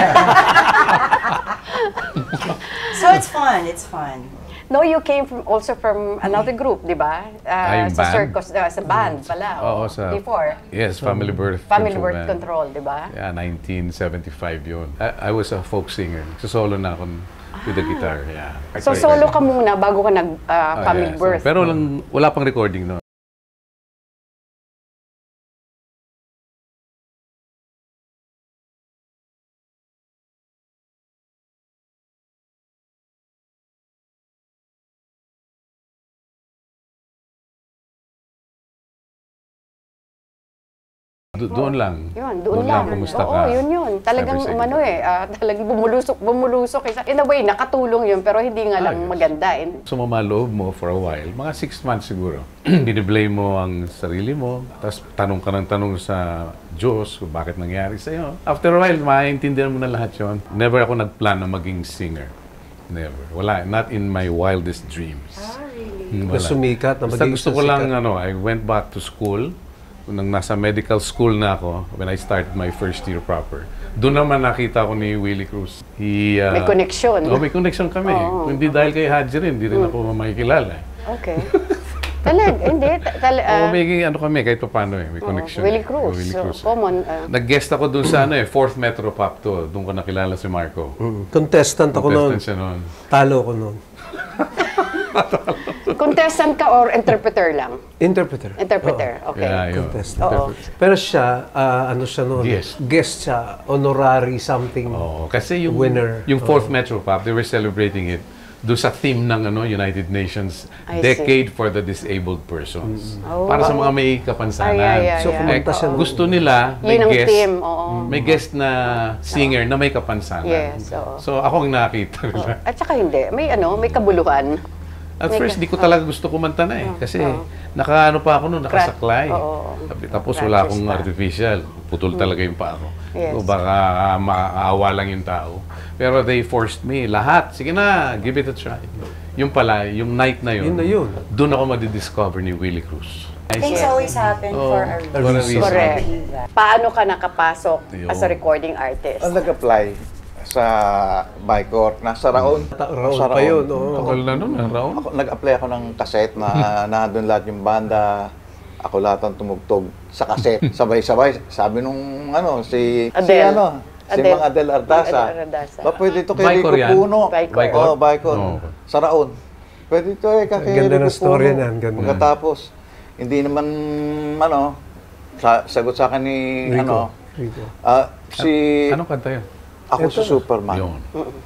So, it's fun. It's fun. No, you came from also from another group, di ba? Uh, Ah, yung sa band? circus, uh, sa band pala. Oo, oh, sa... Before. Yes, Family Birth Family Control Birth Band. Control, di ba? Yeah, nineteen seventy-five yun. I, I was a folk singer. So solo na ako with the guitar. Yeah. So solo ka muna bago ka nag uh, Oh, Family yeah. So, Birth. pero lang, wala pang recording no. Do- doon lang. Yun, doon, lang. Kumusta Oo, ka? yun yun. Talagang Sabi, sige. umano eh, ah, talagang bumulusok, bumulusok. eh. In a way, nakatulong yun, pero hindi nga lang Ah, yes. maganda. And, Sumama loob mo for a while, mga six months siguro. Biniblame mo ang sarili mo, tapos tanong ka ng tanong sa Diyos kung bakit nangyari sa'yo. After a while, maintindihan mo na lahat yun. Never ako nagplan na maging singer. Never. Wala. Not in my wildest dreams. ah, Hmm, really? Na sumikat, na Basta maging gusto ko sikat. lang, ano, I went back to school. Nang nasa medical school na ako, when I started my first year proper. Doon naman nakita ko ni Willie Cruz. He, uh, May connection. Oh, may connection kami. Oo. Kung hindi dahil kay Haji rin, hindi rin ako makikilala. Okay. Talag, hindi. ta- Tal, Oo, ah, may ano kami, kahit pa paano eh, may oo, connection. Willie eh. Cruz. Oh, Willie So, Cruz. common. ah, Nag-guest ako doon sa ano eh, fourth Metro Pop to. Doon ko nakilala si Marco. Mm. Contestant ako noon. Contestant siya noon. Talo ko noon. contestant ka or interpreter lang? Interpreter. Interpreter, Oo. okay. Yeah, yun. Contestant. Oo. Pero siya, ah, ano siya noon? Guest. Guest siya. Honorary something. Oo, kasi yung Winner. yung fourth Metro Pop, they were celebrating it doon sa theme ng ano United Nations I Decade for the Disabled Persons. Oh. Para sa mga may kapansanan. Ay, ay, ay, So, ay. kumanta siya Eh, nun. gusto nila may Yun ang guest. theme, oo. May guest na singer na may kapansanan. Yes, oo. So ako ang nakita nila. At saka hindi, may ano, may kabuluhan. At May first, ka- di ko talaga gusto kumanta na eh. Kasi nakaano pa ako noon, nakasaklay. Oo. Sabi- Tapos wala Practice akong pa. artificial. Putol talaga yung paa ko. Yes. So baka ah, maaawa lang yung tao. Pero they forced me. Lahat. Sige na, give it a try. Yung pala, yung night na yun. Yun na yun. Doon ako madidiscover ni Willie Cruz. Things always happen for a reason. For a reason. Correct. Paano ka nakapasok Yun. as a recording artist? Ang nag-apply sa Bicor, nasa Raon. Ta- Raon Sa pa yun, oo. Tagal na nun, ah, Raon. Ako, nag-apply ako ng cassette na nandun lahat yung banda. Ako lahat ang tumugtog sa cassette. Sabay-sabay. Sabi nung ano, si... Si Adele. ano? Si Adele. Mang Adel Ardasa. Adele Ardasa. Ba, pwede ito kay Bicor Rico yan? Puno. Bicor. Oo, Bicor. Oo. Sa Raon. Pwede ito eh, kay Ganda Rico ng story Puno. niyan, ganda. Pagkatapos, hindi naman, ano, sa, sagot sa akin ni, Rico. ano, Rico. ah, si... Anong kanta yun? Ako si Superman. Yun.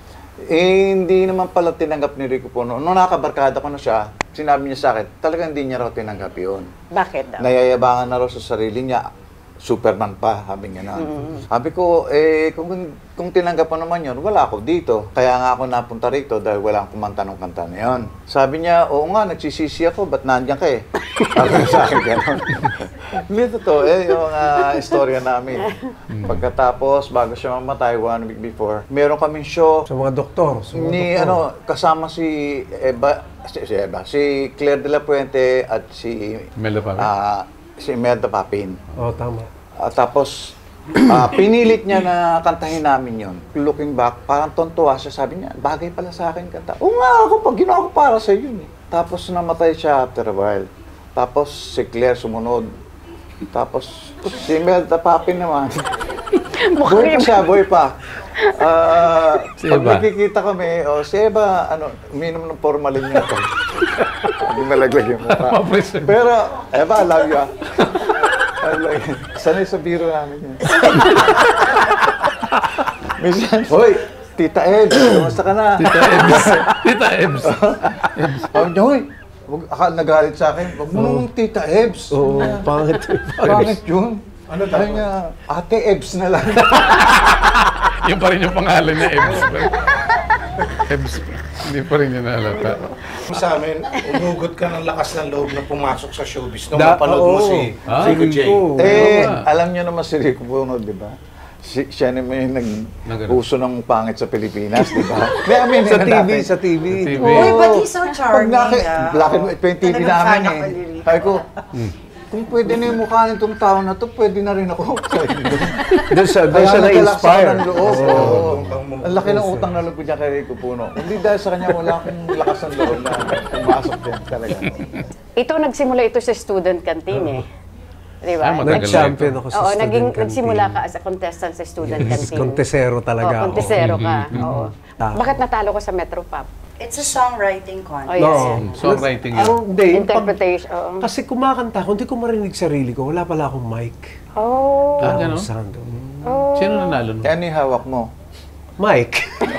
Eh, hindi naman pala tinanggap ni Rico Puno. Nung nakabarkada ko na siya, sinabi niya sa akin, talagang hindi niya raw tinanggap yun. Bakit daw? Nayayabangan na raw sa sarili niya, Superman pa, sabi niya na. Sabi ko, eh, kung, kung tinanggap mo naman yun, wala ako dito. Kaya nga ako napunta rito dahil wala akong kumanta ng kanta na yun. Sabi niya, oo nga, nagsisisi ako, ba't nandiyan ka eh? Sabi niya sa akin gano'n. Hindi totoo eh, yung uh, istorya namin. Pagkatapos, bago siya mamatay, one week before, meron kaming show Sa mga doktor. Sa mga ni doktor. ano kasama si Eva si, si Eva si Claire de la Puente at si Imelda Papin? ah, si Imelda Papin. Oo, tama. At tapos ah, pinilit niya na kantahin namin yon. Looking back, parang tontuwa siya. Sabi niya, bagay pala sa akin kanta. Oo nga, ako pag ginawa ko para sa yun eh. Tapos namatay siya after a while. Tapos si Claire sumunod. Tapos si Imelda Papin naman. Buhay pa siya, buhay pa. Ah, Si pag Eva. nakikita kami, oh, si Eva, ano, uminom ng formalin niya ito. Hindi malaglag yung mukha. Mapresent. Pero, Eva, I love you ah. I love you. Sanay sa biro namin yun. Minsan, hoy, Tita Ed, kumusta ka na? Tita Ebs. Tita Ebs. Sabi niya, hoy, wag, akala nagalit sa akin, wag mo namang Tita Ebs. Oo, pangit. Pangit yun. Ano Sabi niya, Ate Ebs na lang. Yun pa rin yung pangalan niya, Ebs. Ebs. Hindi pa rin niya naalata. Sa amin, umugot ka ng lakas ng loob na pumasok sa showbiz nung Da- mapanood mo oo. si Ah, Rico J. Rico. Eh, Tama. alam niyo naman si Rico Puno, di ba? Si, siya naman yung Nag- nag-uso ng pangit sa Pilipinas, di ba? May aminin Sa na T V, natin. sa T V. T V. Uy, but he's so Pag charming. naki, ah. black and white pa yung T V Talagang namin fan ako eh. ni Rico. Sabi ko, kung pwede na yung mukha nitong tao na to, pwede na rin ako. Sabi ko. Doon siya, doon Kaya siya nagkalaksa na-inspire. ng loob. Oo. Oo. Ang laki ng utang na loob ko dyan kay Rico Puno. Hindi dahil sa kanya, wala akong lakas ng loob na pumasok din talaga. Ito, nagsimula ito sa student canteen eh. Di ba? Ah, matagal. Nag-champion ako sa Oo, student naging, canteen. nagsimula ka as a contestant sa student canteen. Kontesero talaga Oo, ako. kontesero ka. Oo. Ah. Bakit natalo ko sa Metro Pop? It's a songwriting contest. Oh, yes. No. Songwriting yun. Ang hindi, yung pag- Interpretation. Oo. kasi kumakanta ako, hindi ko marinig sarili ko. Wala pala akong mic. Oh. Ah, Wala ganon? akong sound. Sino nanalo nun? Kaya ano yung hawak mo? Mic.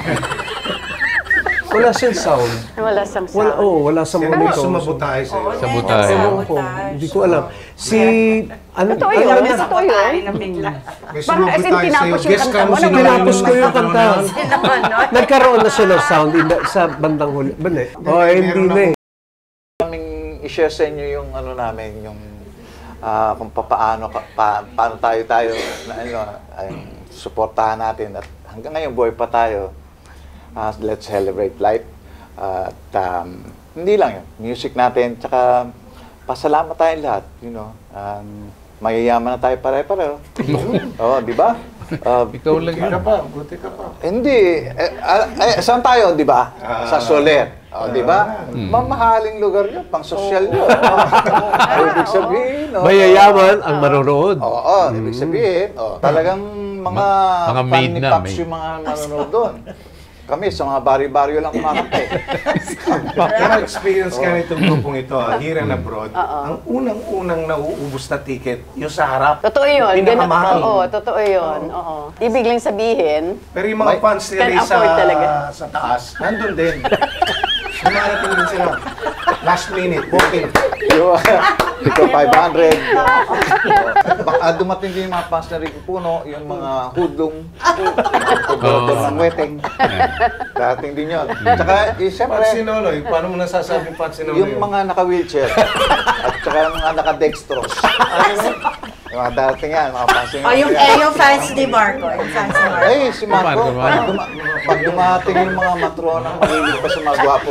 Wala siyang sound. Wala sang sound. Wala, oh, wala sa Pero monitor. sumabotay sa'yo. Oh, Sa butay. Ewan ko, hindi ko alam. Si, ano, Totoo alam yun. mo na, Totoo yun. na bigla. May Parang as in, sumabotay tinapos sa'yo. yung Guess kanta ka mo, sino nagwala tinapos yung ko yung nagkaroon kanta. ng- Sino ano? Nagkaroon na siya ng sound in the- sa bandang huli. Ba, ne? Oh, hindi na eh. Kaming i-share sa inyo yung ano namin, yung ah, kung papaano, ka- pa, paano tayo tayo, na, ano, ay, suportahan natin. At hanggang ngayon, buhay pa tayo. Ah, let's celebrate life. At um, hindi lang yun, music natin, tsaka pasalamat tayong lahat, you know. Um, mayayaman na tayo pare-pareho. Oo, di ba? Uh, Ikaw lang Buti yun. ka pa, buti ka pa. Hindi. Eh, ah, eh, saan tayo, di ba? Sa Soler. Oh, di ba? Mamahaling lugar yun, pang sosyal yun. Oh. Ibig sabihin, oh, Mayayaman ang manonood. Oo, oh, ibig sabihin, oh, talagang mga Mga fan maid ni na, Paps maid. yung mga manonood doon. Kami, sa mga baryo-baryo lang kumakanta eh. Pero experience ka nitong grupong ito, ah, here and abroad, ang unang-unang nauubos na ticket, yung sa harap. Totoo yun. Ganun- Pinakamahal. Oo, totoo yun. Oo. Ibig lang sabihin, Pero yung mga May- fans nila Can sa, afford talaga. sa taas, nandun din. Dumarating din sila. Last minute, booking. Yung, ito, five hundred. Baka dumating din yung mga fans na Rico Puno, yung mga hudlong, pagdodol ng wedding. Dating din yun. Tsaka, eh, siyempre, Fans si Nonoy, paano mo nasasabing fans si Nonoy? yung mga naka-wheelchair at tsaka yung mga naka-dextrose. Yung mga dating yan, mga fans Oh, yung, eh, yung fans ni Marco. Yung fans ni Marco. Ay, si Marco, Marco, pag, duma- pag dumating yung mga matron ang mahilig pa sa mga gwapo.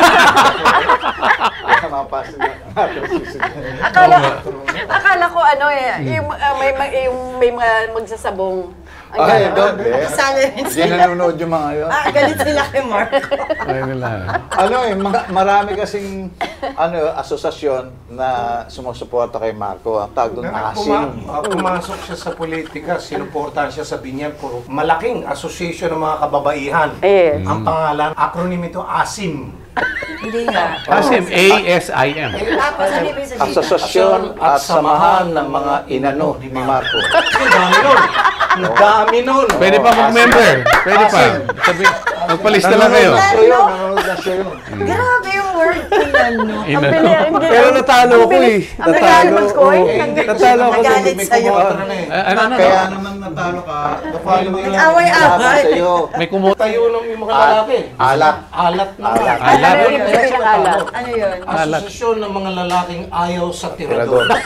Mga fans niya. akala, akala ko ano eh, yung, uh, may, may, yung may mga magsasabong. Ang Ay, gano'n. doon, eh. Kasali rin Hindi sila. nanonood yung mga yun. Ah, galit sila kay Marco. Ay nila. Ano eh, mga, marami kasing ano, asosasyon na sumusuporta kay Marco. Ang tawag doon, Puma- ASIM. ah, pumasok siya sa politika, sinuportahan siya sa Binyan, puro malaking association ng mga kababaihan. Yes. Ang pangalan, acronym ito, ASIM. Hindi nga. Asim, A S I M. Tapos ano ibig sabihin? Asosasyon at samahan ng mga inano ni Marco. Ang dami nun. Ang dami nun. Pwede pa mag-member. Pwede pa. Sabi, magpalista lang kayo. Nanonood na siya yun. Nanonood na siya yun. Grabe yung word inano. Ang Ina. bilis. hindi- Pero natalo ang ko bilis- eh. Ang bilis Natalo. mag score. Oo. Ang- Natalo ko. Nagalit May sa'yo. kumontra na eh. Ah, ano, ano? Kaya naman natalo ka. Napalo mo yun. Away-away. Sa'yo. May kumot. Tayo ng yung mga lalaki. Alat. Alat na. Alat. Ano Alat. yung ibig sabihin ng alat? Ano yun? Alat. Asosasyon ng mga lalaking ayaw sa Tirador. tirador.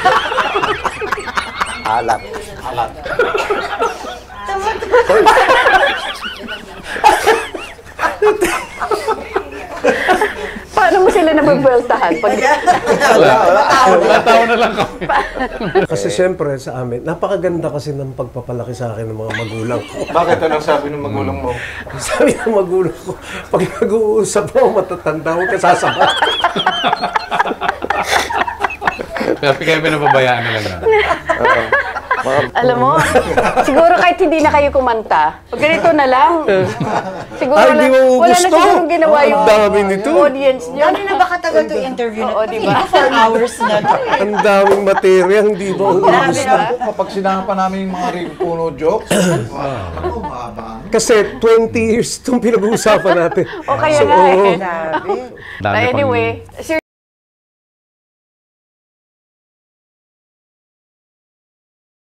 Alat. Alat. Paano mo sila nababueltahan? Pag, Wala, wala. Natawa na lang kami. Kasi siyempre sa amin, napakaganda kasi ng pagpapalaki sa akin ng mga magulang ko. Bakit anong sabi ng magulang mo? Sabi ng magulang ko, pag nag-uusap mo, matatanda ko kasasama. Kasi kayo pinababayaan na lang na. alam mo, siguro kahit hindi na kayo kumanta, pag ganito na lang. Siguro Ay, wala, di mo wala na gusto. siguro ginawa Ang yung dami nito. audience nyo. Ano na ba katagal to interview na? Oo, di ba? four hours na to. Ang daming materiya, hindi mo Grabe ubus. na. Kapag sinahan pa namin yung mga Rico Puno jokes, ako, mahaba. Kasi twenty years itong pinag-uusapan natin. O kaya So, nga oo. eh. Grabe. Dami But pang- anyway, sir,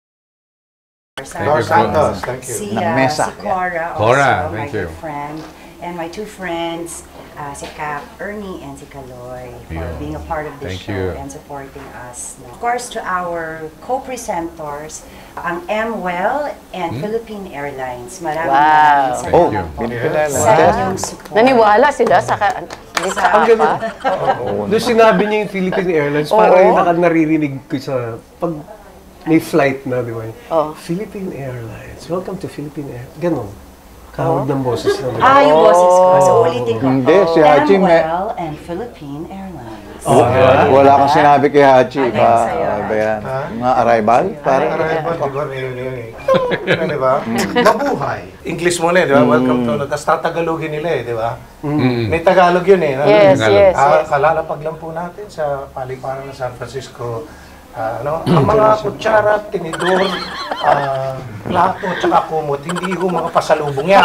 Los Santos, thank you. Si, Ng uh, mesa. si Cora, also Cora, my thank good you. friend. and my two friends, uh, si Cap Ernie and si Kaloy, for Yeah. being a part of this Thank show you. and supporting us. No? Of course, to our co-presenters, ang M-Well and Philippine Airlines. Maraming Wow. maraming Thank Oh, salamat you. po pinipilala. sa inyong support. Naniwala sila sa ka, di sa Ang apa. ganda. Doon sinabi niya yung Philippine Airlines, parang yung naka- naririnig ko sa pag may flight na, di ba? Oh. Philippine Airlines. Welcome to Philippine Airlines. Ganon. Kahawag ng boses na. Ah, yung boses ko. So, ulitin ko. Hindi, si Haji may... M-Well and Philippine Airlines. Oh, yeah. Wala kang sinabi kay Haji. Ano Ba, yun sa'yo? ano ba yan? Ha? Mga arrival? Parang Arrival, di ba? Meron yun eh. Ano, di ba? Mabuhay. English muna eh, di ba? Welcome to, tapos tatagalogin nila eh, di ba? May Tagalog yun eh. no? Yes, Tagalog. yes, Ah, yes. kalalapag lang po natin sa paliparan ng San Francisco. Ah, ano, ang mga kutsara, tinidor, ah, plato, tsaka kumot, hindi ho mga pasalubong yan.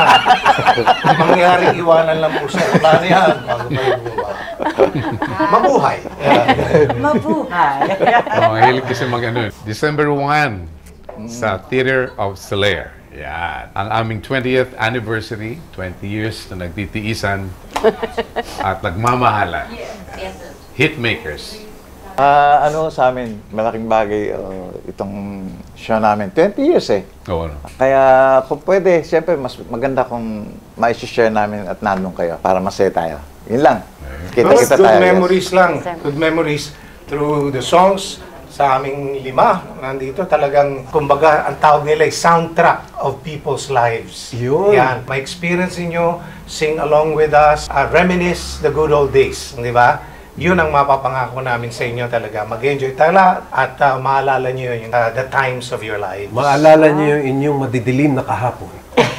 Mangyari iwanan lang po sa plano yan bago pa yung buwa. Mabuhay. Yeah. Mabuhay. Oh, mahilig kasi mag ano, December first sa Theater of Soler. Yan. Ang aming twentieth anniversary, twenty years na nagtitiisan at nagmamahalan. Hitmakers. Ah, ano sa amin, malaking bagay uh, itong show namin. twenty years eh. Oo, ano. Kaya kung pwede, siyempre mas maganda kung ma-share namin at nandun kayo para masaya tayo. Yun lang. Good, Kita-kita good tayo. guys. memories lang. Good memories through the songs. Sa aming lima, nandito talagang, kumbaga, ang tawag nila ay soundtrack of people's lives. Yun. Yan. May experience niyo, sing along with us, uh, reminisce the good old days. Di ba? Yun ang mapapangako namin sa inyo talaga. Mag-enjoy talaga at uh, maalala niyo yung uh, the times of your lives. Maalala niyo yung inyong madidilim na kahapon.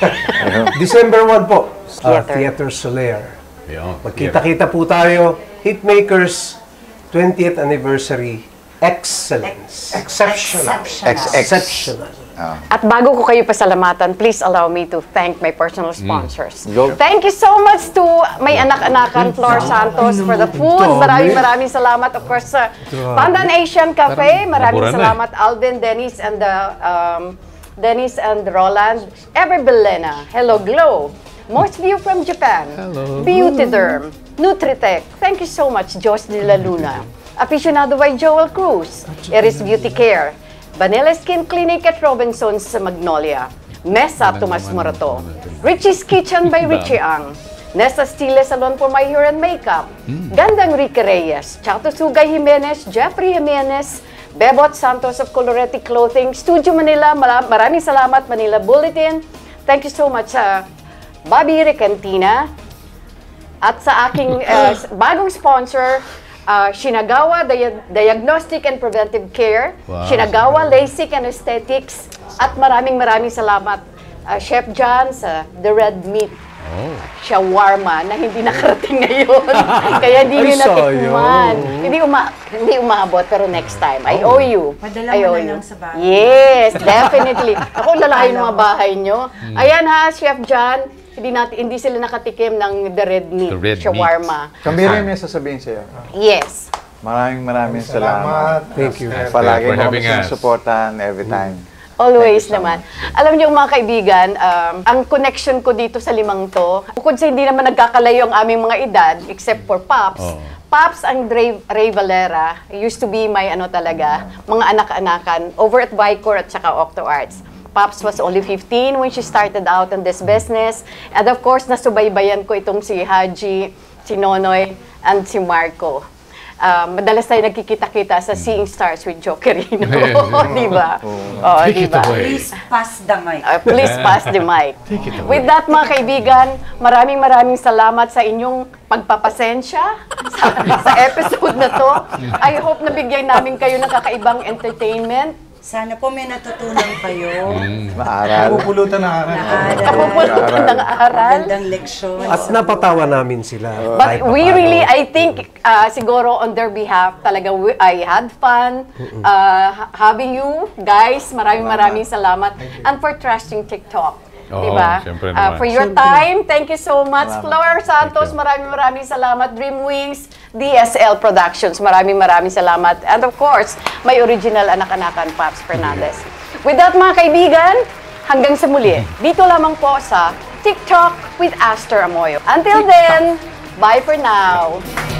December first po, uh, Theater. Theater Soler. Yun. Magkita-kita po tayo. Hitmakers, twentieth anniversary. Excellence. Exceptional. Ex- ex- Exceptional. At bago ko kayo pasalamatan, please allow me to thank my personal sponsors. Go. Thank you so much to may anak-anakan Flor Santos for the food. Maraming maraming salamat. Of course, sa Pandan Asian Cafe. Maraming nabura na eh. salamat Alvin, Dennis, and the um, Dennis and Roland. Ever Belena. Hello, Glow. Most View from Japan. Hello. Beauty Derm. Nutritech. Thank you so much, Josh de la Luna. Aficionado by Joel Cruz. Eris Beauty Care. Vanilla Skin Clinic at Robinson's sa Magnolia. Mesa Tomas Morato. Richie's Kitchen by Richie Ang. Nesta Stile Salon for My Hair and Makeup. Gandang Ricky Reyes. Chato Sugay Jimenez. Jeffrey Jimenez. Bebot Santos of Coloreti Clothing. Studio Manila. Mala- Maraming salamat, Manila Bulletin. Thank you so much sa Bobby Recantina. At sa aking uh, bagong sponsor, Uh, Shinagawa Dia- Diagnostic and Preventive Care, Wow. Shinagawa LASIK and Aesthetics, at maraming maraming salamat uh, Chef John sa The Red Meat Oh. Shawarma na hindi nakarating ngayon. Kaya hindi Ay, nyo natikman. sayang. Hindi, uma hindi umabot, pero next time. I owe you. Padala I mo owe na you. lang sa bahay. Yes, definitely. Ako, lalayo ng mga bahay nyo. Ayan ha, Chef John. Hindi, natin, hindi sila nakatikim ng The Red Meat The red meat. Shawarma. Kami rin may sasabihin sa'yo. Yes. Maraming maraming Salamat. salamat. Thank you. Palagi for mo having kami us. supportan every time. Always Thank you so naman. Alam niyo mga kaibigan, um, ang connection ko dito sa limang to, bukod sa hindi naman nagkakalayo ang aming mga edad, except for Pops, Oh. Pops ang Ray, Ray Valera, used to be my ano talaga, mga anak-anakan, over at Vicor at saka Octo Arts. Pops was only fifteen when she started out in this business. And of course, nasubaybayan ko itong si Haji, si Nonoy, and si Marco. Uh, madalas tayo nagkikita-kita sa Seeing Stars with Joe Quirino. Di ba? Oh, di Take it ba? away. Please pass the mic. Uh, please pass the mic. Take it away. With that, mga kaibigan, maraming maraming salamat sa inyong pagpapasensya sa, sa episode na to. I hope nabigyan namin kayo ng kakaibang entertainment. Sana po may natutunan kayo. Maaral. Pupulutan na aral. Naaral. Kapupulutan ng aral. Magandang leksyon. At napatawa namin sila. But kahit we papaano. really, I think, uh, siguro on their behalf, talaga, we, I had fun uh, ha- having you guys. Maraming maraming salamat. And for trusting TikTok. Oo, Diba? syempre Uh, naman. for your time, thank you so much. Salamat. Flor Santos, Thank you. maraming maraming salamat. Dreamwings, D S L Productions, maraming maraming salamat. And of course, may original anak-anakan, Pops Fernandez. With that, mga kaibigan, hanggang sa muli. Dito lamang po sa TikTok with Aster Amoyo. Until then, bye for now.